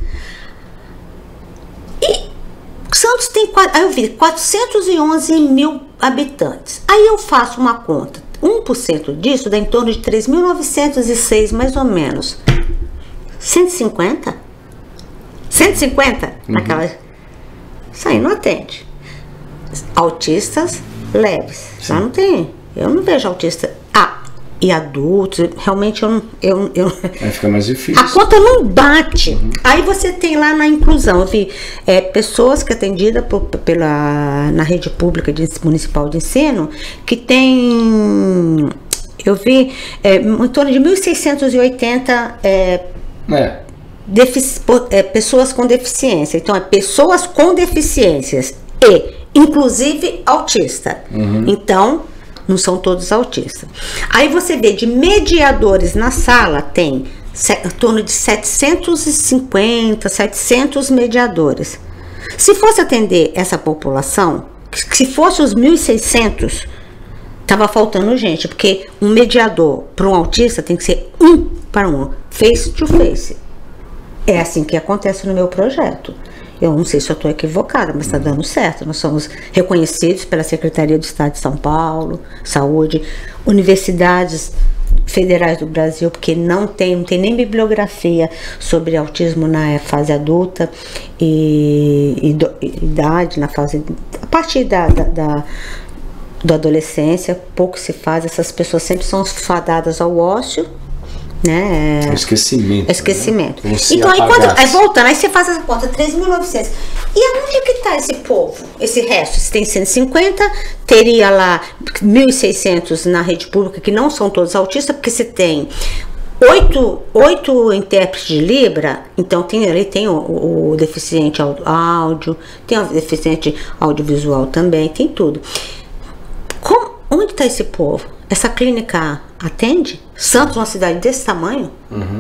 E Santos tem, aí eu vi, quatrocentos e onze mil habitantes. Aí eu faço uma conta. um por cento disso dá em torno de três mil novecentos e seis, mais ou menos. cento e cinquenta? cento e cinquenta? Uhum. Naquela... Isso aí não atende. Autistas leves. Já não tem. Eu não vejo autista. Ah, e adultos, realmente eu não... Eu, eu...
Aí fica mais difícil.
A conta não bate. Uhum. Aí você tem lá na inclusão, eu vi é, pessoas que atendidas por, pela, na rede pública de, municipal de ensino, que tem, eu vi é, em torno de mil seiscentos e oitenta é, é. Defici, é, pessoas com deficiência. Então é pessoas com deficiências e inclusive autista. Uhum. Então não são todos autistas. Aí você vê de mediadores na sala, tem em torno de setecentos e cinquenta, setecentos mediadores. Se fosse atender essa população, se fosse os mil e seiscentos, tava faltando gente, porque um mediador para um autista tem que ser um para um, face to face. É assim que acontece no meu projeto. Eu não sei se eu estou equivocada, mas está dando certo. Nós somos reconhecidos pela Secretaria do Estado de São Paulo, Saúde, universidades federais do Brasil, porque não tem, não tem nem bibliografia sobre autismo na fase adulta e, e, do, e idade, na fase, a partir da, da, da, da adolescência, pouco se faz, essas pessoas sempre são fadadas ao ócio, né?
É, esquecimento.
Esquecimento.
Né?
Então, aí, quando, aí voltando, aí você faz essa conta, três mil e novecentos. E aonde que está esse povo? Esse resto? Se tem cento e cinquenta, teria lá mil e seiscentos na rede pública, que não são todos autistas, porque você tem oito, oito intérpretes de Libra, então tem ali tem o, o, o deficiente áudio, tem o deficiente audiovisual também, tem tudo. Como, onde está esse povo? Essa clínica atende? Santos, uma cidade desse tamanho?
Uhum.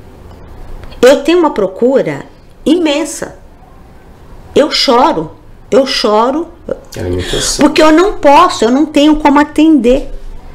Eu tenho uma procura imensa. Eu choro. Eu choro. Porque eu não posso, eu não tenho como atender.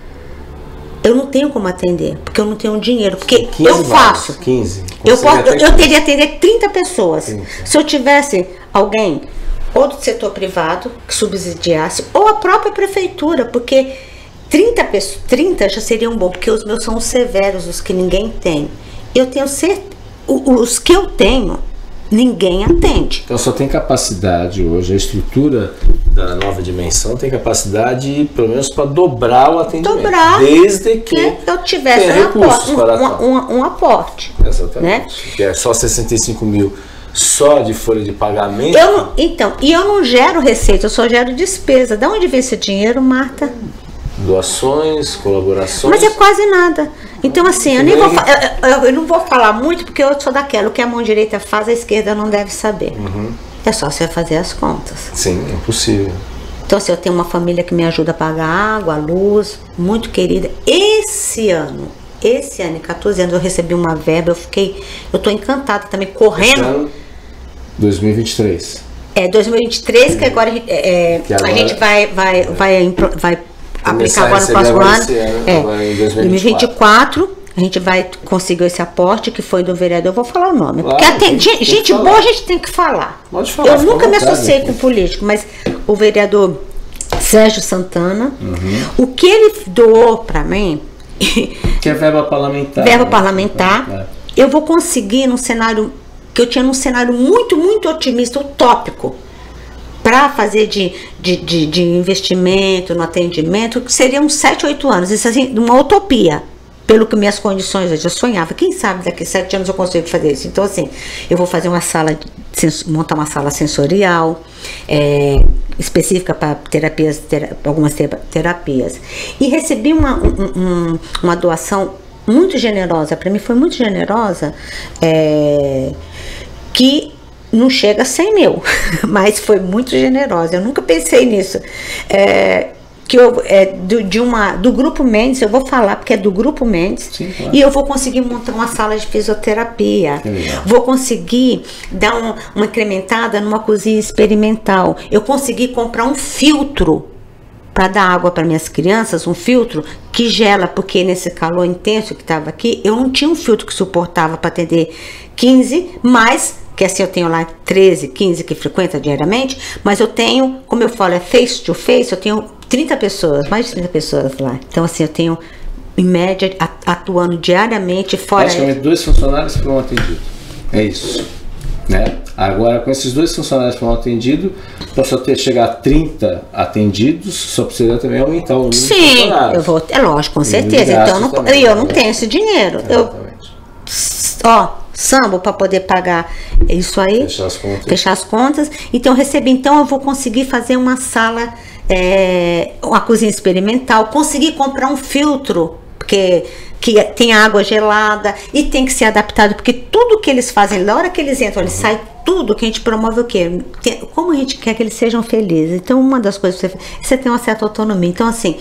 Eu não tenho como atender. Porque eu não tenho dinheiro. Porque eu faço.
quinze.
Eu, posso, eu, eu teria que atender trinta pessoas. trinta. Se eu tivesse alguém, ou do setor privado, que subsidiasse, ou a própria prefeitura, porque trinta, pessoas, trinta já seriam bom, porque os meus são os severos, os que ninguém tem. Eu tenho certeza, os que eu tenho, ninguém atende.
Então só tem capacidade hoje, a estrutura da nova dimensão tem capacidade, pelo menos, para dobrar o atendimento.
Dobrar,
desde que
eu tivesse um aporte, um, um, um, um aporte.
Exatamente. Né? Que é só sessenta e cinco mil só de folha de pagamento.
Eu não, então, e eu não gero receita, eu só gero despesa. Da onde vem esse dinheiro, Marta?
Doações, colaborações.
Mas é quase nada. Então, assim, eu, nem vou, eu, eu, eu não vou falar muito, porque eu sou daquela. O que a mão direita faz, a esquerda não deve saber.
Uhum.
É só você fazer as contas.
Sim, é possível.
Então, assim, eu tenho uma família que me ajuda a pagar água, luz, muito querida. Esse ano, esse ano, em quatorze anos, eu recebi uma verba, eu fiquei, eu tô encantada também, correndo.
Esse ano, dois mil e vinte e três.
É, dois mil e vinte e três, que agora, é, que agora a gente vai, vai, vai, vai, vai aplicar agora no próximo ano, ano é, em dois mil e vinte e quatro, a gente vai conseguir esse aporte que foi do vereador, eu vou falar o nome, claro, porque tem, gente, gente boa a gente tem que falar.
Pode falar,
eu nunca me associei com político, mas o vereador Sérgio Santana, uhum. o que ele doou para mim,
que é verba parlamentar,
verba
né?
parlamentar, é. Eu vou conseguir num cenário que eu tinha num cenário muito, muito otimista, utópico, para fazer de, de, de, de investimento no atendimento, que seria uns sete, oito anos. Isso assim, uma utopia, pelo que minhas condições eu já sonhava. Quem sabe daqui a sete anos eu consigo fazer isso. Então, assim, eu vou fazer uma sala, montar uma sala sensorial, é, específica para terapias, tera, algumas terapias. E recebi uma, um, uma doação muito generosa, para mim foi muito generosa, é, que não chega a cem mil, mas foi muito generosa. Eu nunca pensei nisso. É, que eu, é, do, de uma, do Grupo Mendes, eu vou falar porque é do Grupo Mendes.
Sim, claro.
E eu vou conseguir montar uma sala de fisioterapia. Vou conseguir dar um, uma incrementada numa cozinha experimental. Eu consegui comprar um filtro para dar água para minhas crianças, um filtro que gela, porque nesse calor intenso que estava aqui, eu não tinha um filtro que suportava para atender quinze, mas, que assim eu tenho lá treze, quinze que frequenta diariamente, mas eu tenho, como eu falo, é face to face, eu tenho trinta pessoas, mais de trinta pessoas lá. Então, assim, eu tenho, em média, atuando diariamente, fora...
Praticamente dois funcionários por um atendido. É isso. Né? Agora, com esses dois funcionários por um atendido, para só ter chegar a trinta atendidos, só precisa também aumentar o número
Sim,
de funcionários.
Sim, eu vou, é lógico, com certeza. Então, eu não, também, eu não né? tenho esse dinheiro.
Exatamente.
Eu, ó, sambo para poder pagar isso aí,
fechar as contas.
Fechar as contas. Então, eu recebi, então eu vou conseguir fazer uma sala, é, uma cozinha experimental, conseguir comprar um filtro, porque que tem água gelada e tem que ser adaptado, porque tudo que eles fazem, na hora que eles entram, eles saem, tudo que a gente promove o quê? Tem, como a gente quer que eles sejam felizes. Então, uma das coisas que você, você tem uma certa autonomia. Então, assim,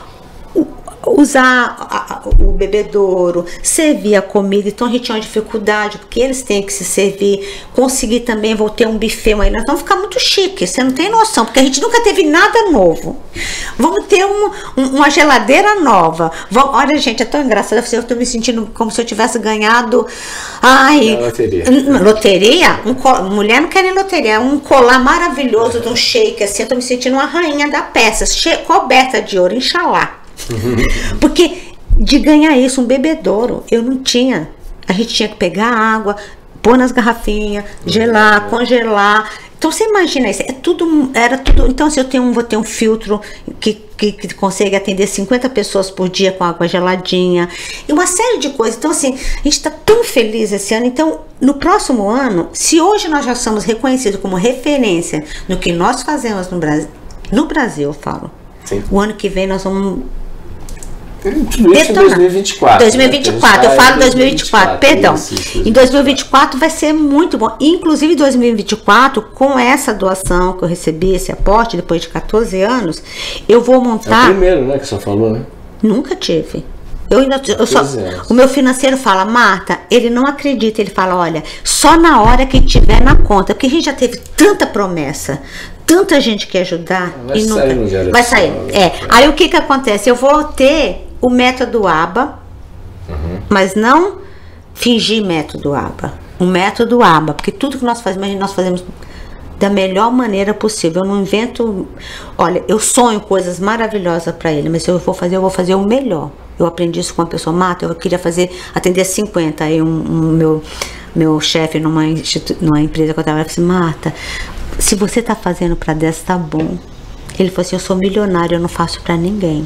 usar a, a, o bebedouro, servir a comida. Então a gente tinha uma dificuldade, porque eles têm que se servir, conseguir também, vou ter um buffet, mas nós vamos ficar muito chique, você não tem noção, porque a gente nunca teve nada novo. Vamos ter um, um, uma geladeira nova. Vamos, olha, gente, é tão engraçado, eu estou me sentindo como se eu tivesse ganhado, ai,
é loteria,
loteria? Um, mulher não quer nem loteria, um colar maravilhoso de um shake, assim, eu estou me sentindo uma rainha da peça, coberta de ouro, Inxalá. Porque de ganhar isso, um bebedouro. Eu não tinha. A gente tinha que pegar água, pôr nas garrafinhas, gelar, congelar. Então você imagina isso, é tudo, era tudo. Então assim, eu tenho um, vou ter um filtro que, que, que consegue atender cinquenta pessoas por dia com água geladinha e uma série de coisas. Então assim, a gente está tão feliz esse ano. Então no próximo ano, se hoje nós já somos reconhecidos como referência no que nós fazemos no Brasil, no Brasil eu falo, sim, o ano que vem nós vamos
tudo isso em dois mil e vinte e quatro.
dois mil e vinte e quatro, né? Eu falo dois mil e vinte e quatro, perdão. Isso, isso, isso. Em dois mil e vinte e quatro vai ser muito bom. Inclusive, em dois mil e vinte e quatro, com essa doação que eu recebi, esse aporte, depois de quatorze anos, eu vou montar.
É o primeiro, né, que você falou, né?
Nunca tive. Eu ainda, eu só, o meu financeiro fala, Marta, ele não acredita, ele fala, olha, só na hora que tiver na conta, porque a gente já teve tanta promessa, tanta gente que ajudar.
Vai
e
sair
nunca,
no diário.
Vai sair, é. Aí o que que acontece? Eu vou ter o método A B A, uhum, mas não fingir método A B A. O método A B A, porque tudo que nós fazemos, nós fazemos da melhor maneira possível. Eu não invento. Olha, eu sonho coisas maravilhosas para ele, mas se eu vou fazer, eu vou fazer o melhor. Eu aprendi isso com uma pessoa, Marta, eu queria fazer, atender cinquenta. Aí um, um meu, meu chefe numa, numa empresa que eu trabalhava, disse, Marta, se você tá fazendo para dez, tá bom. Ele falou assim, eu sou milionário, eu não faço para ninguém.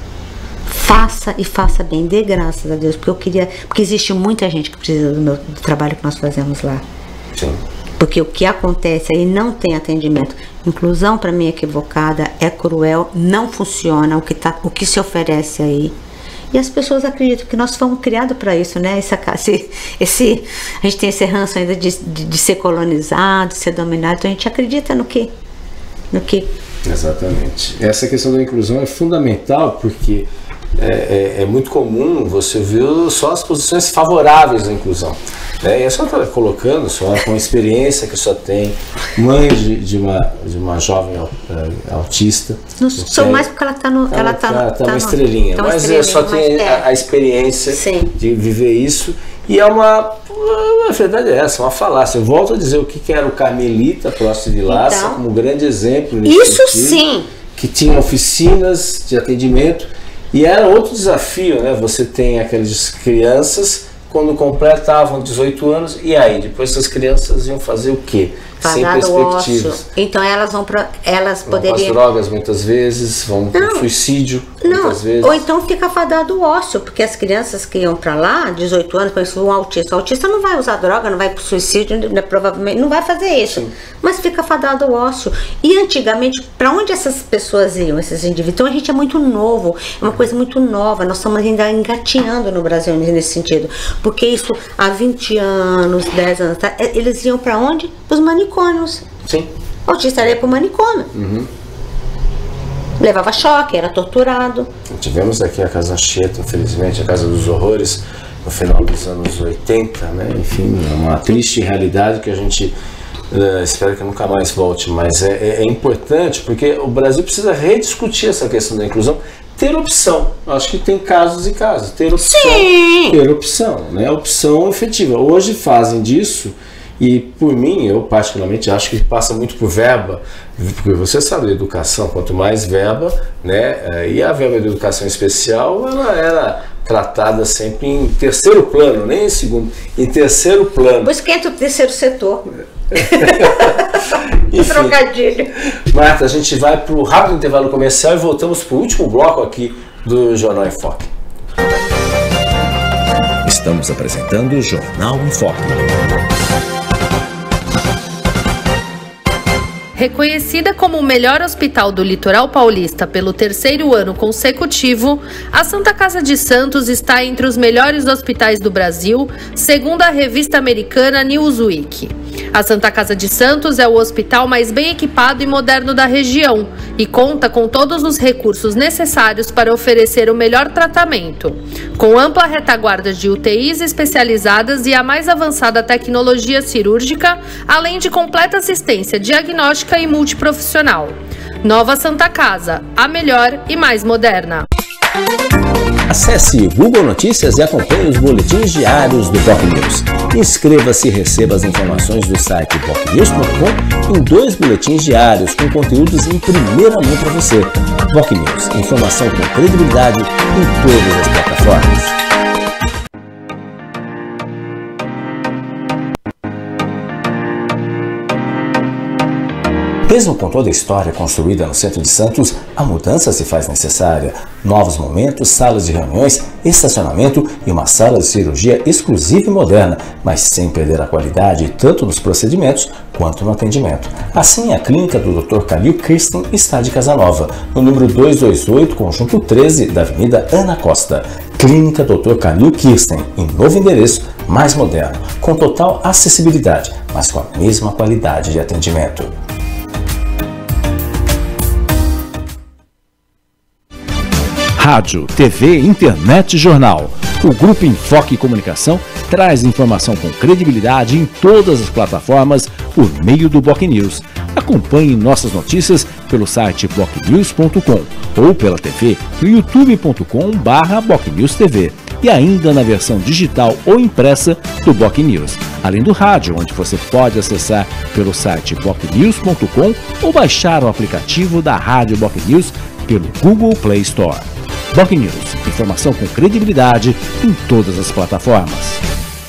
Faça e faça bem, dê graças a Deus, porque eu queria, porque existe muita gente que precisa do, meu, do trabalho que nós fazemos lá. Sim. Porque o que acontece aí não tem atendimento. Inclusão para mim é equivocada, é cruel, não funciona o que, tá, o que se oferece aí. E as pessoas acreditam que nós fomos criados para isso, né? Esse, esse, esse, a gente tem esse ranço ainda de, de, de ser colonizado, de ser dominado, então a gente acredita no que, no que.
Exatamente. Essa questão da inclusão é fundamental porque é, é, é muito comum você ver só as posições favoráveis à inclusão. Né? E a senhora está colocando, só com a experiência que a senhora tem, mãe de, de, uma, de uma jovem autista.
Não sou mais porque ela está no. Ela está
tá,
tá
tá uma estrelinha, tá uma mas estrelinha, só tem a, a experiência, sim, de viver isso. E é uma. A verdade é essa, uma falácia. Eu volto a dizer o que, que era o Carmelita Próstito de Vilaça, então, como grande exemplo.
Isso
sentido,
sim.
Que tinha oficinas de atendimento. E era outro desafio, né? Você tem aquelas crianças, quando completavam dezoito anos, e aí? Depois essas crianças iam fazer o quê? Sem perspectivas.
Então elas vão para elas
vão
poderiam.
Com as drogas muitas vezes, vão para o suicídio
não.
muitas vezes.
Ou então fica fadado ósseo, porque as crianças que iam para lá, dezoito anos, por exemplo, um autista. O autista não vai usar droga, não vai para o suicídio, né, provavelmente não vai fazer isso. Sim. Mas fica fadado ósseo. E antigamente, para onde essas pessoas iam, esses indivíduos? Então a gente é muito novo, é uma coisa muito nova. Nós estamos ainda engatinhando no Brasil nesse sentido. Porque isso há vinte anos, dez anos, tá? Eles iam para onde? Para os manicômios.
Sim.
O autista ia para o manicômio. Uhum. Levava choque, era torturado.
Tivemos aqui a Casa Anchieta, infelizmente, a Casa dos Horrores, no final dos anos oitenta, né? Enfim, é uma triste realidade que a gente uh, espera que nunca mais volte, mas é, é, é importante porque o Brasil precisa rediscutir essa questão da inclusão. Ter opção, acho que tem casos e casos. Ter opção,
sim,
ter opção, né? Opção efetiva. Hoje fazem disso. E por mim, eu particularmente acho que passa muito por verba, porque você sabe da educação, quanto mais verba, né? E a verba de educação especial, ela era tratada sempre em terceiro plano, nem em segundo, em terceiro plano.
Pois que entra o terceiro setor. Enfim, trocadilho.
Marta, a gente vai para o rápido intervalo comercial e voltamos para o último bloco aqui do Jornal em Foque.
Estamos apresentando o Jornal em Foque.
Reconhecida como o melhor hospital do litoral paulista pelo terceiro ano consecutivo, a Santa Casa de Santos está entre os melhores hospitais do Brasil, segundo a revista americana Newsweek. A Santa Casa de Santos é o hospital mais bem equipado e moderno da região e conta com todos os recursos necessários para oferecer o melhor tratamento, com ampla retaguarda de U T Is especializadas e a mais avançada tecnologia cirúrgica, além de completa assistência diagnóstica e multiprofissional. Nova Santa Casa, a melhor e mais moderna.
Acesse Google Notícias e acompanhe os boletins diários do Boc News. Inscreva-se e receba as informações do site boc news ponto com em dois boletins diários com conteúdos em primeira mão para você. Boc News, informação com credibilidade em todas as plataformas. plataformas. Mesmo com toda a história construída no centro de Santos, a mudança se faz necessária. Novos momentos, salas de reuniões, estacionamento e uma sala de cirurgia exclusiva e moderna, mas sem perder a qualidade tanto nos procedimentos quanto no atendimento. Assim, a clínica do doutor Calil Kirsten está de Casa Nova, no número duzentos e vinte e oito, conjunto treze, da Avenida Ana Costa. Clínica doutor Calil Kirsten, em novo endereço, mais moderno, com total acessibilidade, mas com a mesma qualidade de atendimento. Rádio, T V, internet e jornal. O Grupo Enfoque Comunicação traz informação com credibilidade em todas as plataformas por meio do BocNews. Acompanhe nossas notícias pelo site boc news ponto com ou pela T V no youtube ponto com barra bocnews T V e ainda na versão digital ou impressa do BocNews, além do rádio, onde você pode acessar pelo site boc news ponto com ou baixar o aplicativo da Rádio BocNews pelo Google Play Store. BocNews, informação com credibilidade em todas as plataformas.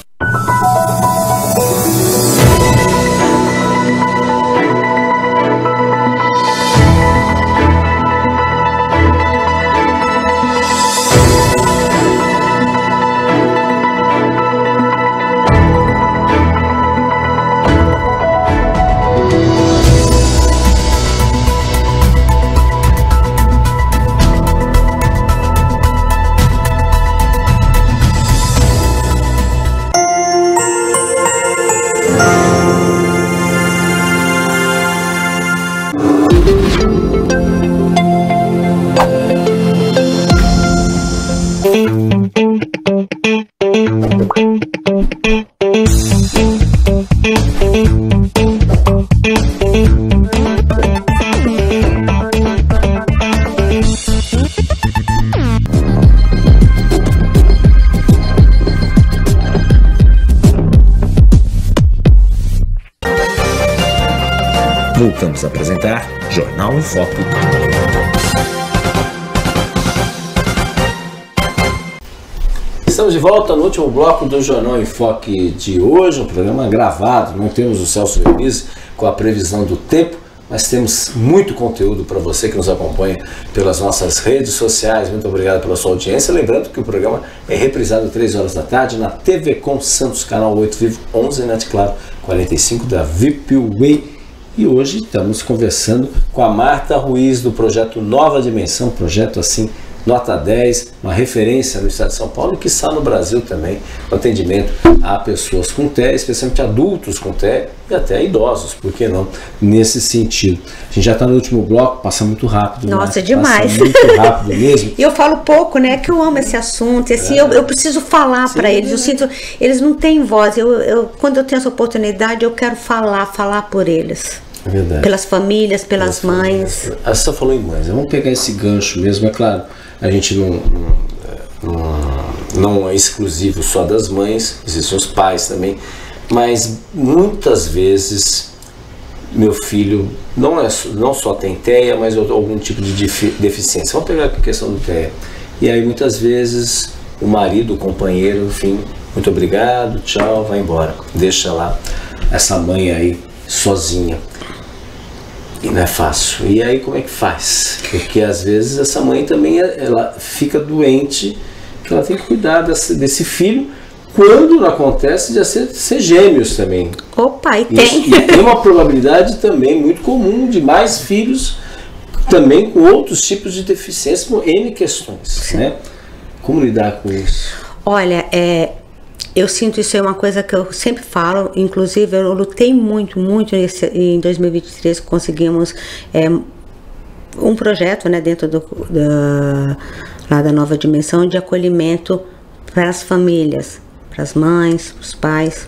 Voltamos a apresentar Jornal em Foco.
Estamos de volta no último bloco do Jornal em Foco de hoje, um programa gravado. Não temos o Celso Verniz com a previsão do tempo, mas temos muito conteúdo para você que nos acompanha pelas nossas redes sociais. Muito obrigado pela sua audiência. Lembrando que o programa é reprisado três horas da tarde na T V Com Santos, canal oito Vivo onze, Net Claro quarenta e cinco da V I P Way. E hoje estamos conversando com a Marta Ruiz do projeto Nova Dimensão, projeto assim, nota dez, uma referência no estado de São Paulo e que está no Brasil também, no atendimento a pessoas com T E A, especialmente adultos com T E A e até idosos, por que não, nesse sentido. A gente já está no último bloco, passa muito rápido.
Nossa,
Marta,
demais.
Passa muito rápido mesmo.
E eu falo pouco, né, que eu amo esse assunto, e assim, é. eu, eu preciso falar para eles, eu sinto, eles não têm voz, eu, eu, quando eu tenho essa oportunidade, eu quero falar, falar por eles.
É verdade.
Pelas famílias, pelas, pelas mães.
Famílias. Ah, você falou em mães, vamos pegar esse gancho mesmo, é claro, a gente não, não, não é exclusivo só das mães, existem os pais também, mas muitas vezes meu filho não, é, não só tem T E A, mas algum tipo de deficiência. Vamos pegar a questão do T E A. E aí muitas vezes o marido, o companheiro, enfim, muito obrigado, tchau, vai embora. Deixa lá essa mãe aí sozinha. E não é fácil. E aí como é que faz? Porque às vezes essa mãe também ela fica doente, que ela tem que cuidar desse, desse filho, quando não acontece de ser, ser gêmeos também.
Opa, e
e,
tem.
E tem uma probabilidade também muito comum de mais filhos também com outros tipos de deficiência, por N questões, né? Como lidar com isso?
Olha, é... eu sinto isso é uma coisa que eu sempre falo, inclusive eu lutei muito, muito nesse, em dois mil e vinte e três conseguimos é, um projeto, né, dentro do, da, lá da Nova Dimensão de acolhimento para as famílias, para as mães, para os pais.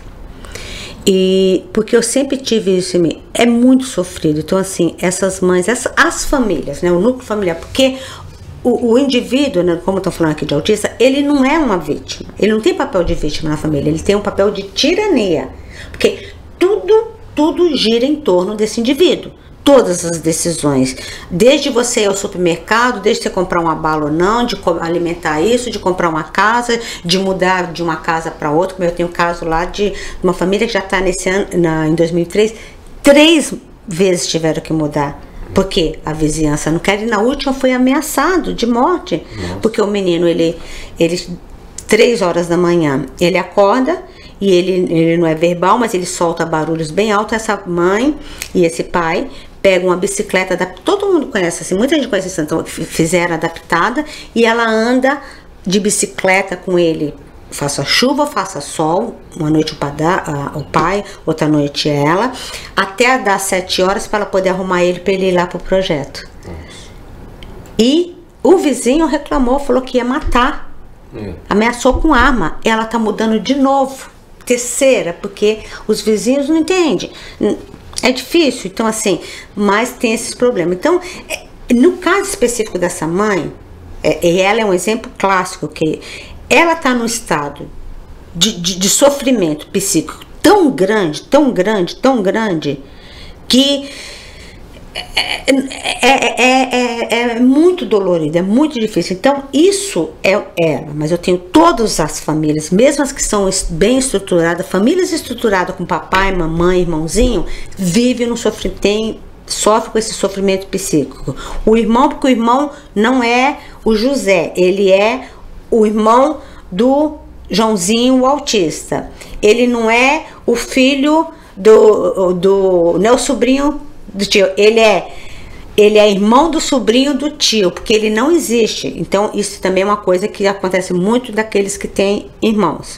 E porque eu sempre tive isso em mim, é muito sofrido. Então assim, essas mães, essa, as famílias, né, o núcleo familiar, porque O, o indivíduo, né, como eu estou falando aqui de autista, ele não é uma vítima. Ele não tem papel de vítima na família, ele tem um papel de tirania. Porque tudo, tudo gira em torno desse indivíduo. todas as decisões, desde você ir ao supermercado, desde você comprar uma bala ou não, de alimentar isso, de comprar uma casa, de mudar de uma casa para outra, como eu tenho um caso lá de uma família que já está nesse ano, na, em dois mil e três, três vezes tiveram que mudar, porque a vizinhança não quer, e na última foi ameaçado de morte. Nossa. Porque o menino, ele, ele, três horas da manhã, ele acorda, e ele, ele não é verbal, mas ele solta barulhos bem altos. Essa mãe e esse pai pegam uma bicicleta, todo mundo conhece assim, muita gente conhece assim, então fizeram adaptada, e ela anda de bicicleta com ele, faça chuva, faça sol, uma noite o, pada, o pai, outra noite ela, até dar sete horas para ela poder arrumar ele para ele ir lá pro projeto. Nossa. E o vizinho reclamou, falou que ia matar, hum. ameaçou com arma. Ela tá mudando de novo, terceira, porque os vizinhos não entendem. É difícil, então assim, mas tem esses problemas. Então, no caso específico dessa mãe, e ela é um exemplo clássico, que ela está num estado de, de, de sofrimento psíquico tão grande, tão grande, tão grande, que é, é, é, é, é muito dolorido, é muito difícil. Então isso é ela, mas eu tenho todas as famílias, mesmo as que são bem estruturadas, famílias estruturadas com papai, mamãe, irmãozinho, vivem no sofrimento, tem, sofre com esse sofrimento psíquico. O irmão, porque o irmão não é o José, ele é o irmão do Joãozinho, o autista. Ele não é o filho do, do não é o sobrinho do tio, ele é ele é irmão do sobrinho do tio, porque ele não existe. Então isso também é uma coisa que acontece muito daqueles que têm irmãos.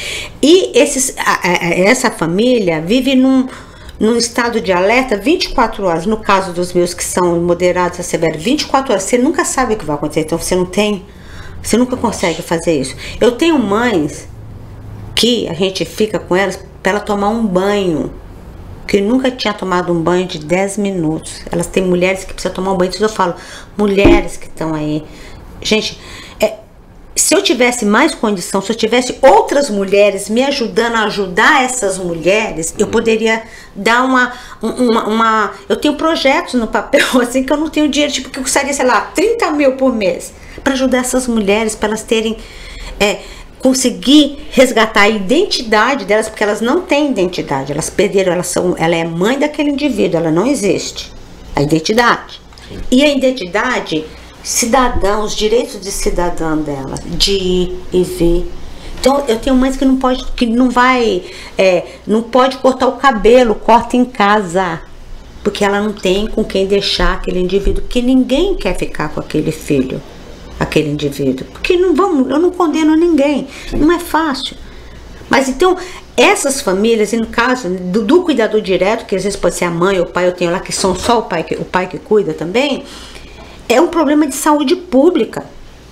E esses, essa família vive num, num estado de alerta vinte e quatro horas. No caso dos meus que são moderados a severos, vinte e quatro horas. Você nunca sabe o que vai acontecer, então você não tem, você nunca consegue fazer isso. Eu tenho mães que a gente fica com elas para ela tomar um banho, que nunca tinha tomado um banho de dez minutos. Elas têm mulheres que precisam tomar um banho. Então eu falo, mulheres que estão aí, gente, é, se eu tivesse mais condição, se eu tivesse outras mulheres me ajudando a ajudar essas mulheres, eu poderia dar uma, uma, uma eu tenho projetos no papel assim que eu não tenho dinheiro, tipo que eu gostaria, sei lá, trinta mil por mês para ajudar essas mulheres, para elas terem é, conseguir resgatar a identidade delas, porque elas não têm identidade, elas perderam, elas são, ela é mãe daquele indivíduo, ela não existe, a identidade. Sim. E a identidade, cidadã, os direitos de cidadã dela, de ir e vir. Então eu tenho mães que não pode, que não vai, é, não pode cortar o cabelo, corta em casa, porque ela não tem com quem deixar aquele indivíduo, porque ninguém quer ficar com aquele filho, aquele indivíduo, porque não vamos, eu não condeno ninguém. Sim. Não é fácil. Mas então essas famílias, e no caso do, do cuidador direto, que às vezes pode ser a mãe ou o pai, eu tenho lá que são só o pai que, o pai que cuida também, é um problema de saúde pública.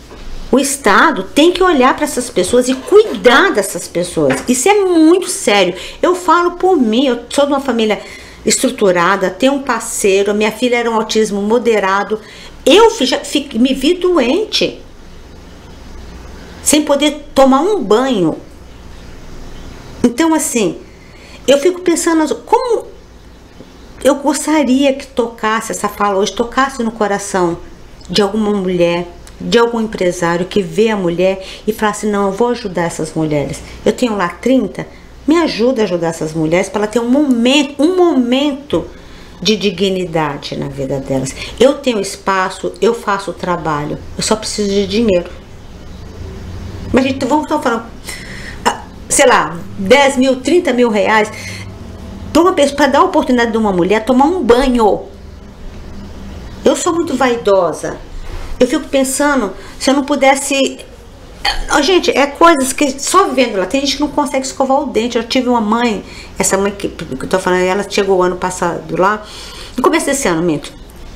O Estado tem que olhar para essas pessoas e cuidar dessas pessoas. Isso é muito sério. Eu falo por mim, eu sou de uma família estruturada, tenho um parceiro, minha filha era um autismo moderado. Eu já me vi doente, sem poder tomar um banho. Então, assim, eu fico pensando, como eu gostaria que tocasse, essa fala hoje, tocasse no coração de alguma mulher, de algum empresário que vê a mulher e fala assim, não, eu vou ajudar essas mulheres. Eu tenho lá trinta, me ajuda a ajudar essas mulheres para ela ter um momento, um momento de dignidade na vida delas. Eu tenho espaço, eu faço o trabalho, eu só preciso de dinheiro. Mas gente, vamos estar falando, sei lá, dez mil, trinta mil reais para uma pessoa, para dar a oportunidade de uma mulher tomar um banho. Eu sou muito vaidosa. Eu fico pensando, se eu não pudesse... Gente, é coisas que só vendo lá, tem gente que não consegue escovar o dente. Eu tive uma mãe, essa mãe que, que eu tô falando, ela chegou o ano passado lá, no começo desse ano, minto.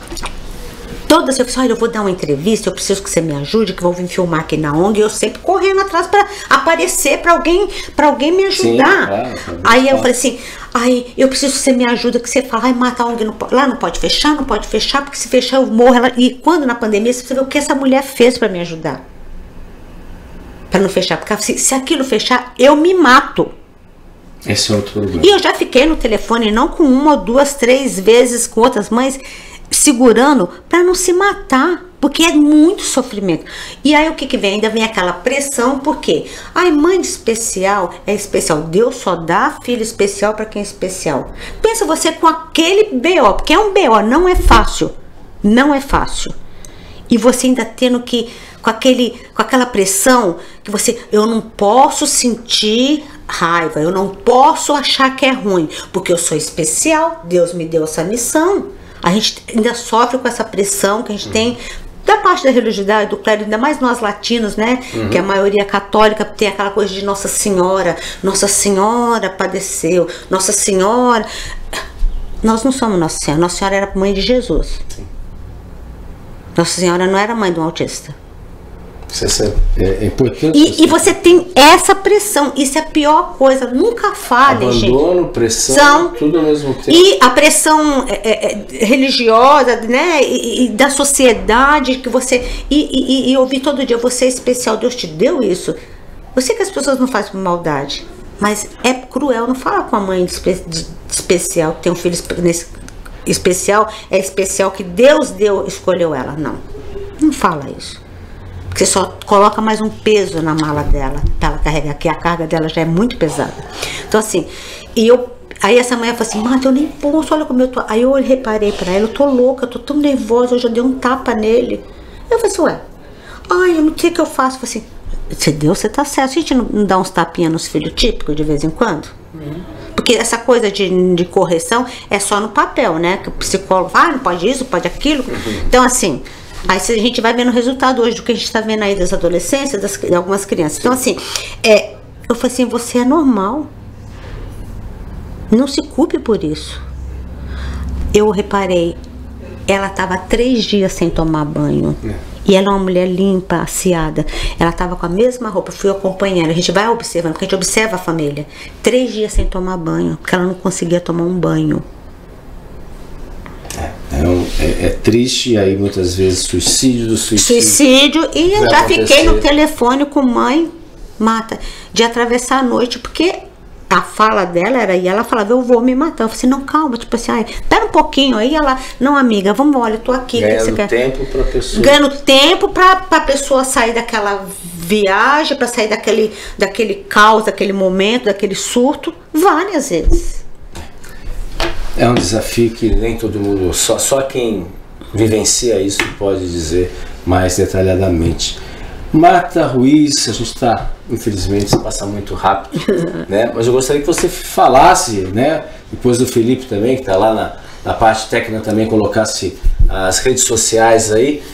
Todas eu falei, olha, eu vou dar uma entrevista, eu preciso que você me ajude, que vou vir filmar aqui na O N G, eu sempre correndo atrás para aparecer, para alguém, para alguém me ajudar. Sim, claro, aí eu falei assim, aí eu preciso que você me ajuda, que você fala, ai, mata a O N G, não pode, lá não pode fechar, não pode fechar, porque se fechar eu morro. Ela, e quando na pandemia, você vê o que essa mulher fez para me ajudar. Para não fechar, porque se, se aquilo fechar, eu me mato.
Esse é outro problema.
E eu já fiquei no telefone, não com uma, duas, três vezes com outras mães, segurando para não se matar, porque é muito sofrimento. E aí o que que vem? Ainda vem aquela pressão, por quê? Ai, mãe de especial é especial. Deus só dá filho especial para quem é especial. Pensa você com aquele B O, porque é um B O, não é fácil. Não é fácil. E você ainda tendo que, com, aquele, com aquela pressão, que você, eu não posso sentir raiva, eu não posso achar que é ruim, porque eu sou especial, Deus me deu essa missão. A gente ainda sofre com essa pressão que a gente uhum. tem da parte da religiosidade, do clero, ainda mais nós latinos, né? Uhum. Que a maioria católica tem aquela coisa de Nossa Senhora, Nossa Senhora padeceu, Nossa Senhora. Nós não somos Nossa Senhora, Nossa Senhora era mãe de Jesus. Sim. Nossa Senhora não era mãe de um autista.
Isso é, é importante.
E, e você tem essa pressão. Isso é a pior coisa. Nunca fale,
Abandono,
gente.
Abandono, pressão, São, tudo ao mesmo tempo.
E a pressão é, é, religiosa, né? E, e da sociedade que você... E, e, e ouvir todo dia, você é especial, Deus te deu isso. Eu sei que as pessoas não fazem por maldade, mas é cruel. Não fala com a mãe de, espe de especial, que tem um filho nesse, especial, é especial que Deus deu, escolheu ela. Não. Não fala isso. Porque só coloca mais um peso na mala dela, pra ela carregar, que a carga dela já é muito pesada. Então assim, e eu, aí essa mãe falou assim, Marta, eu nem posso, olha como eu tô. Aí eu reparei pra ela, eu tô louca, eu tô tão nervosa, eu já dei um tapa nele. Eu falei assim, ué, ai, eu não sei o que eu faço. Eu falei assim, se Deus, você tá certo, a gente não, não dá uns tapinhas nos filhos típicos de vez em quando? Uhum. Porque essa coisa de, de correção é só no papel, né? Que o psicólogo, ah, não pode isso, pode aquilo. Uhum. Então assim... Aí a gente vai vendo o resultado hoje do que a gente está vendo aí das adolescências, das, de algumas crianças. Então assim, é, eu falei assim, você é normal. Não se culpe por isso. Eu reparei, ela estava três dias sem tomar banho. É. E ela é uma mulher limpa, aciada. Ela estava com a mesma roupa, fui acompanhando. A gente vai observando, porque a gente observa a família. Três dias sem tomar banho, porque ela não conseguia tomar um banho.
É, um, é, é triste, aí muitas vezes suicídio do suicídio.
Suicídio, e eu já acontecer. Fiquei no telefone com mãe, Marta, de atravessar a noite, porque a fala dela era, e ela falava, eu vou me matar. Eu falei assim, não, calma, tipo assim, ai, pera um pouquinho. Aí ela, não, amiga, vamos, olha, eu tô aqui.
Ganhando
que você
tempo pra pessoa.
Ganhando tempo pra, pra pessoa sair daquela viagem, pra sair daquele, daquele caos, daquele momento, daquele surto, várias vezes.
É um desafio que nem todo mundo, só, só quem vivencia isso pode dizer mais detalhadamente. Marta Ruiz, a gente está, infelizmente, se passa muito rápido, né? Mas eu gostaria que você falasse, né? Depois do Felipe também, que está lá na, na parte técnica, também colocasse as redes sociais aí,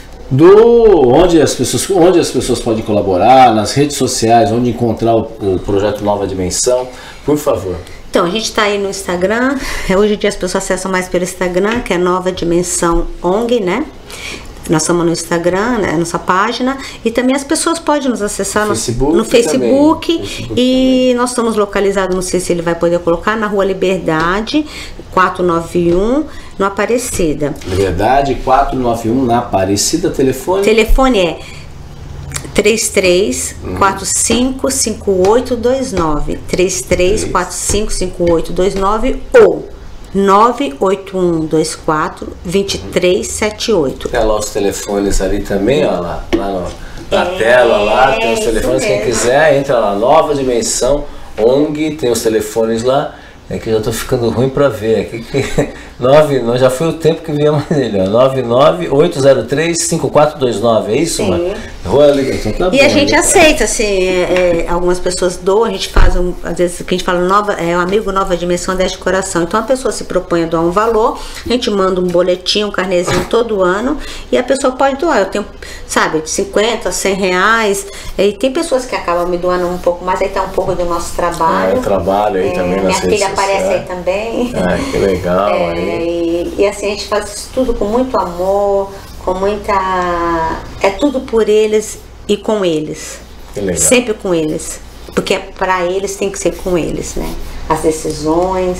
do onde as pessoas, onde as pessoas podem colaborar, nas redes sociais, onde encontrar o, o projeto Nova Dimensão, por favor.
Então, a gente está aí no Instagram, hoje em dia as pessoas acessam mais pelo Instagram, que é Nova Dimensão O N G, né? Nós estamos no Instagram, né, nossa página, e também as pessoas podem nos acessar
Facebook
no, no Facebook,
Facebook
e
também.
Nós estamos localizados, não sei se ele vai poder colocar, na Rua Liberdade, quatrocentos e noventa e um, no Aparecida.
Liberdade, quatrocentos e noventa e um, na Aparecida, telefone?
Telefone é três três quatro cinco cinco oito dois nove, três três quatro cinco cinco oito dois nove ou nove oito um dois quatro dois três sete oito.
Tem lá os telefones ali também, ó, lá, lá no, na é, tela, lá tem os telefones, quem quiser, entra lá, Nova Dimensão O N G, tem os telefones lá. É que eu já tô ficando ruim para ver. Aqui, que, nove, não, já foi o tempo que via mais ele, ó. nove nove oito zero três cinco quatro dois nove, é isso, mano? Então, tá
e
bom,
a gente
né?
aceita, assim, é, é, algumas pessoas doam, a gente faz, um, às vezes, que a gente fala, nova, é um amigo Nova Dimensão dez de coração. Então a pessoa se propõe a doar um valor, a gente manda um boletim, um carnezinho todo ano, e a pessoa pode doar. Eu tenho, sabe, de cinquenta, cem reais, e tem pessoas que acabam me doando um pouco mais, aí tá um pouco do nosso trabalho.
Ah, é trabalho aí
é,
também.
Minha filha aparece aí também.
Ah, que legal.
É,
aí.
E, e assim, a gente faz isso tudo com muito amor, com muita... É tudo por eles e com eles.
Que legal. Sempre
com eles. Porque para eles tem que ser com eles, né? As decisões.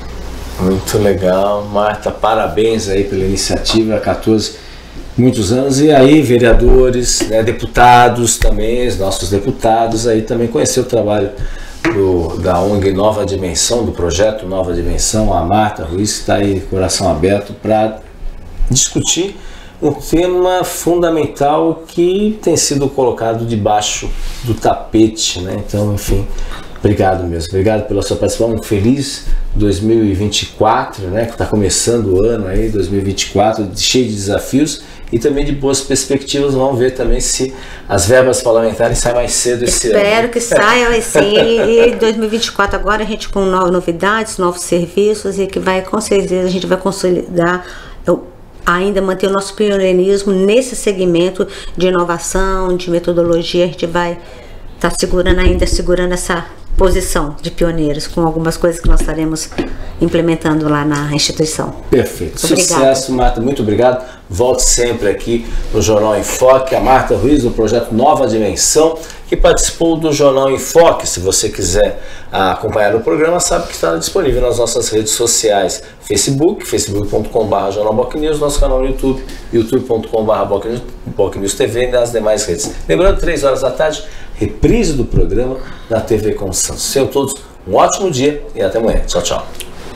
Muito legal. Marta, parabéns aí pela iniciativa, quatorze, muitos anos. E aí, vereadores, né, deputados também, os nossos deputados aí também conhecer o trabalho do, da O N G Nova Dimensão, do projeto Nova Dimensão, a Marta Ruiz, que está aí, coração aberto, para discutir um tema fundamental que tem sido colocado debaixo do tapete, né? Então, enfim, obrigado mesmo, obrigado pela sua participação, um feliz dois mil e vinte e quatro, né? Que está começando o ano aí, dois mil e vinte e quatro, cheio de desafios e também de boas perspectivas. Vamos ver também se as verbas parlamentares saem mais cedo esse
Espero
ano.
Espero que saia sim, e dois mil e vinte e quatro agora a gente com novas novidades, novos serviços e que vai, com certeza, a gente vai consolidar, eu, ainda manter o nosso pioneirismo nesse segmento de inovação, de metodologia. A gente vai estar tá segurando ainda, segurando essa posição de pioneiros com algumas coisas que nós estaremos implementando lá na instituição.
Perfeito.
Obrigada.
Sucesso, Marta. Muito obrigado. Volte sempre aqui no Jornal em Foque. A Marta Ruiz, do projeto Nova Dimensão, que participou do Jornal em Foque. Se você quiser acompanhar o programa, sabe que está disponível nas nossas redes sociais. Facebook, facebook ponto com barra jornal bocnews, nosso canal no YouTube, youtube ponto com barra bocnews T V e nas demais redes. Lembrando, três horas da tarde, reprise do programa na T V com Santos. Tenham todos um ótimo dia e até amanhã. Tchau, tchau.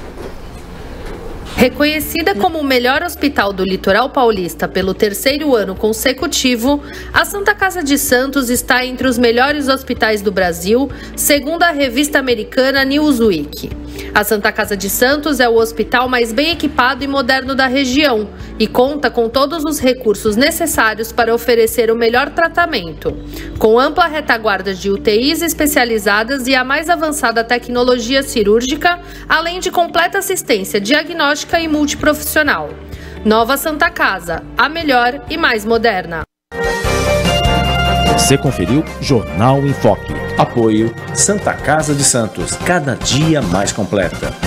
Reconhecida como o melhor hospital do litoral paulista pelo terceiro ano consecutivo, a Santa Casa de Santos está entre os melhores hospitais do Brasil, segundo a revista americana Newsweek. A Santa Casa de Santos é o hospital mais bem equipado e moderno da região e conta com todos os recursos necessários para oferecer o melhor tratamento, com ampla retaguarda de U T Is especializadas e a mais avançada tecnologia cirúrgica, além de completa assistência diagnóstica e multiprofissional. Nova Santa Casa, a melhor e mais moderna.
Você conferiu Jornal em Foque. Apoio
Santa Casa de Santos, cada dia mais completa.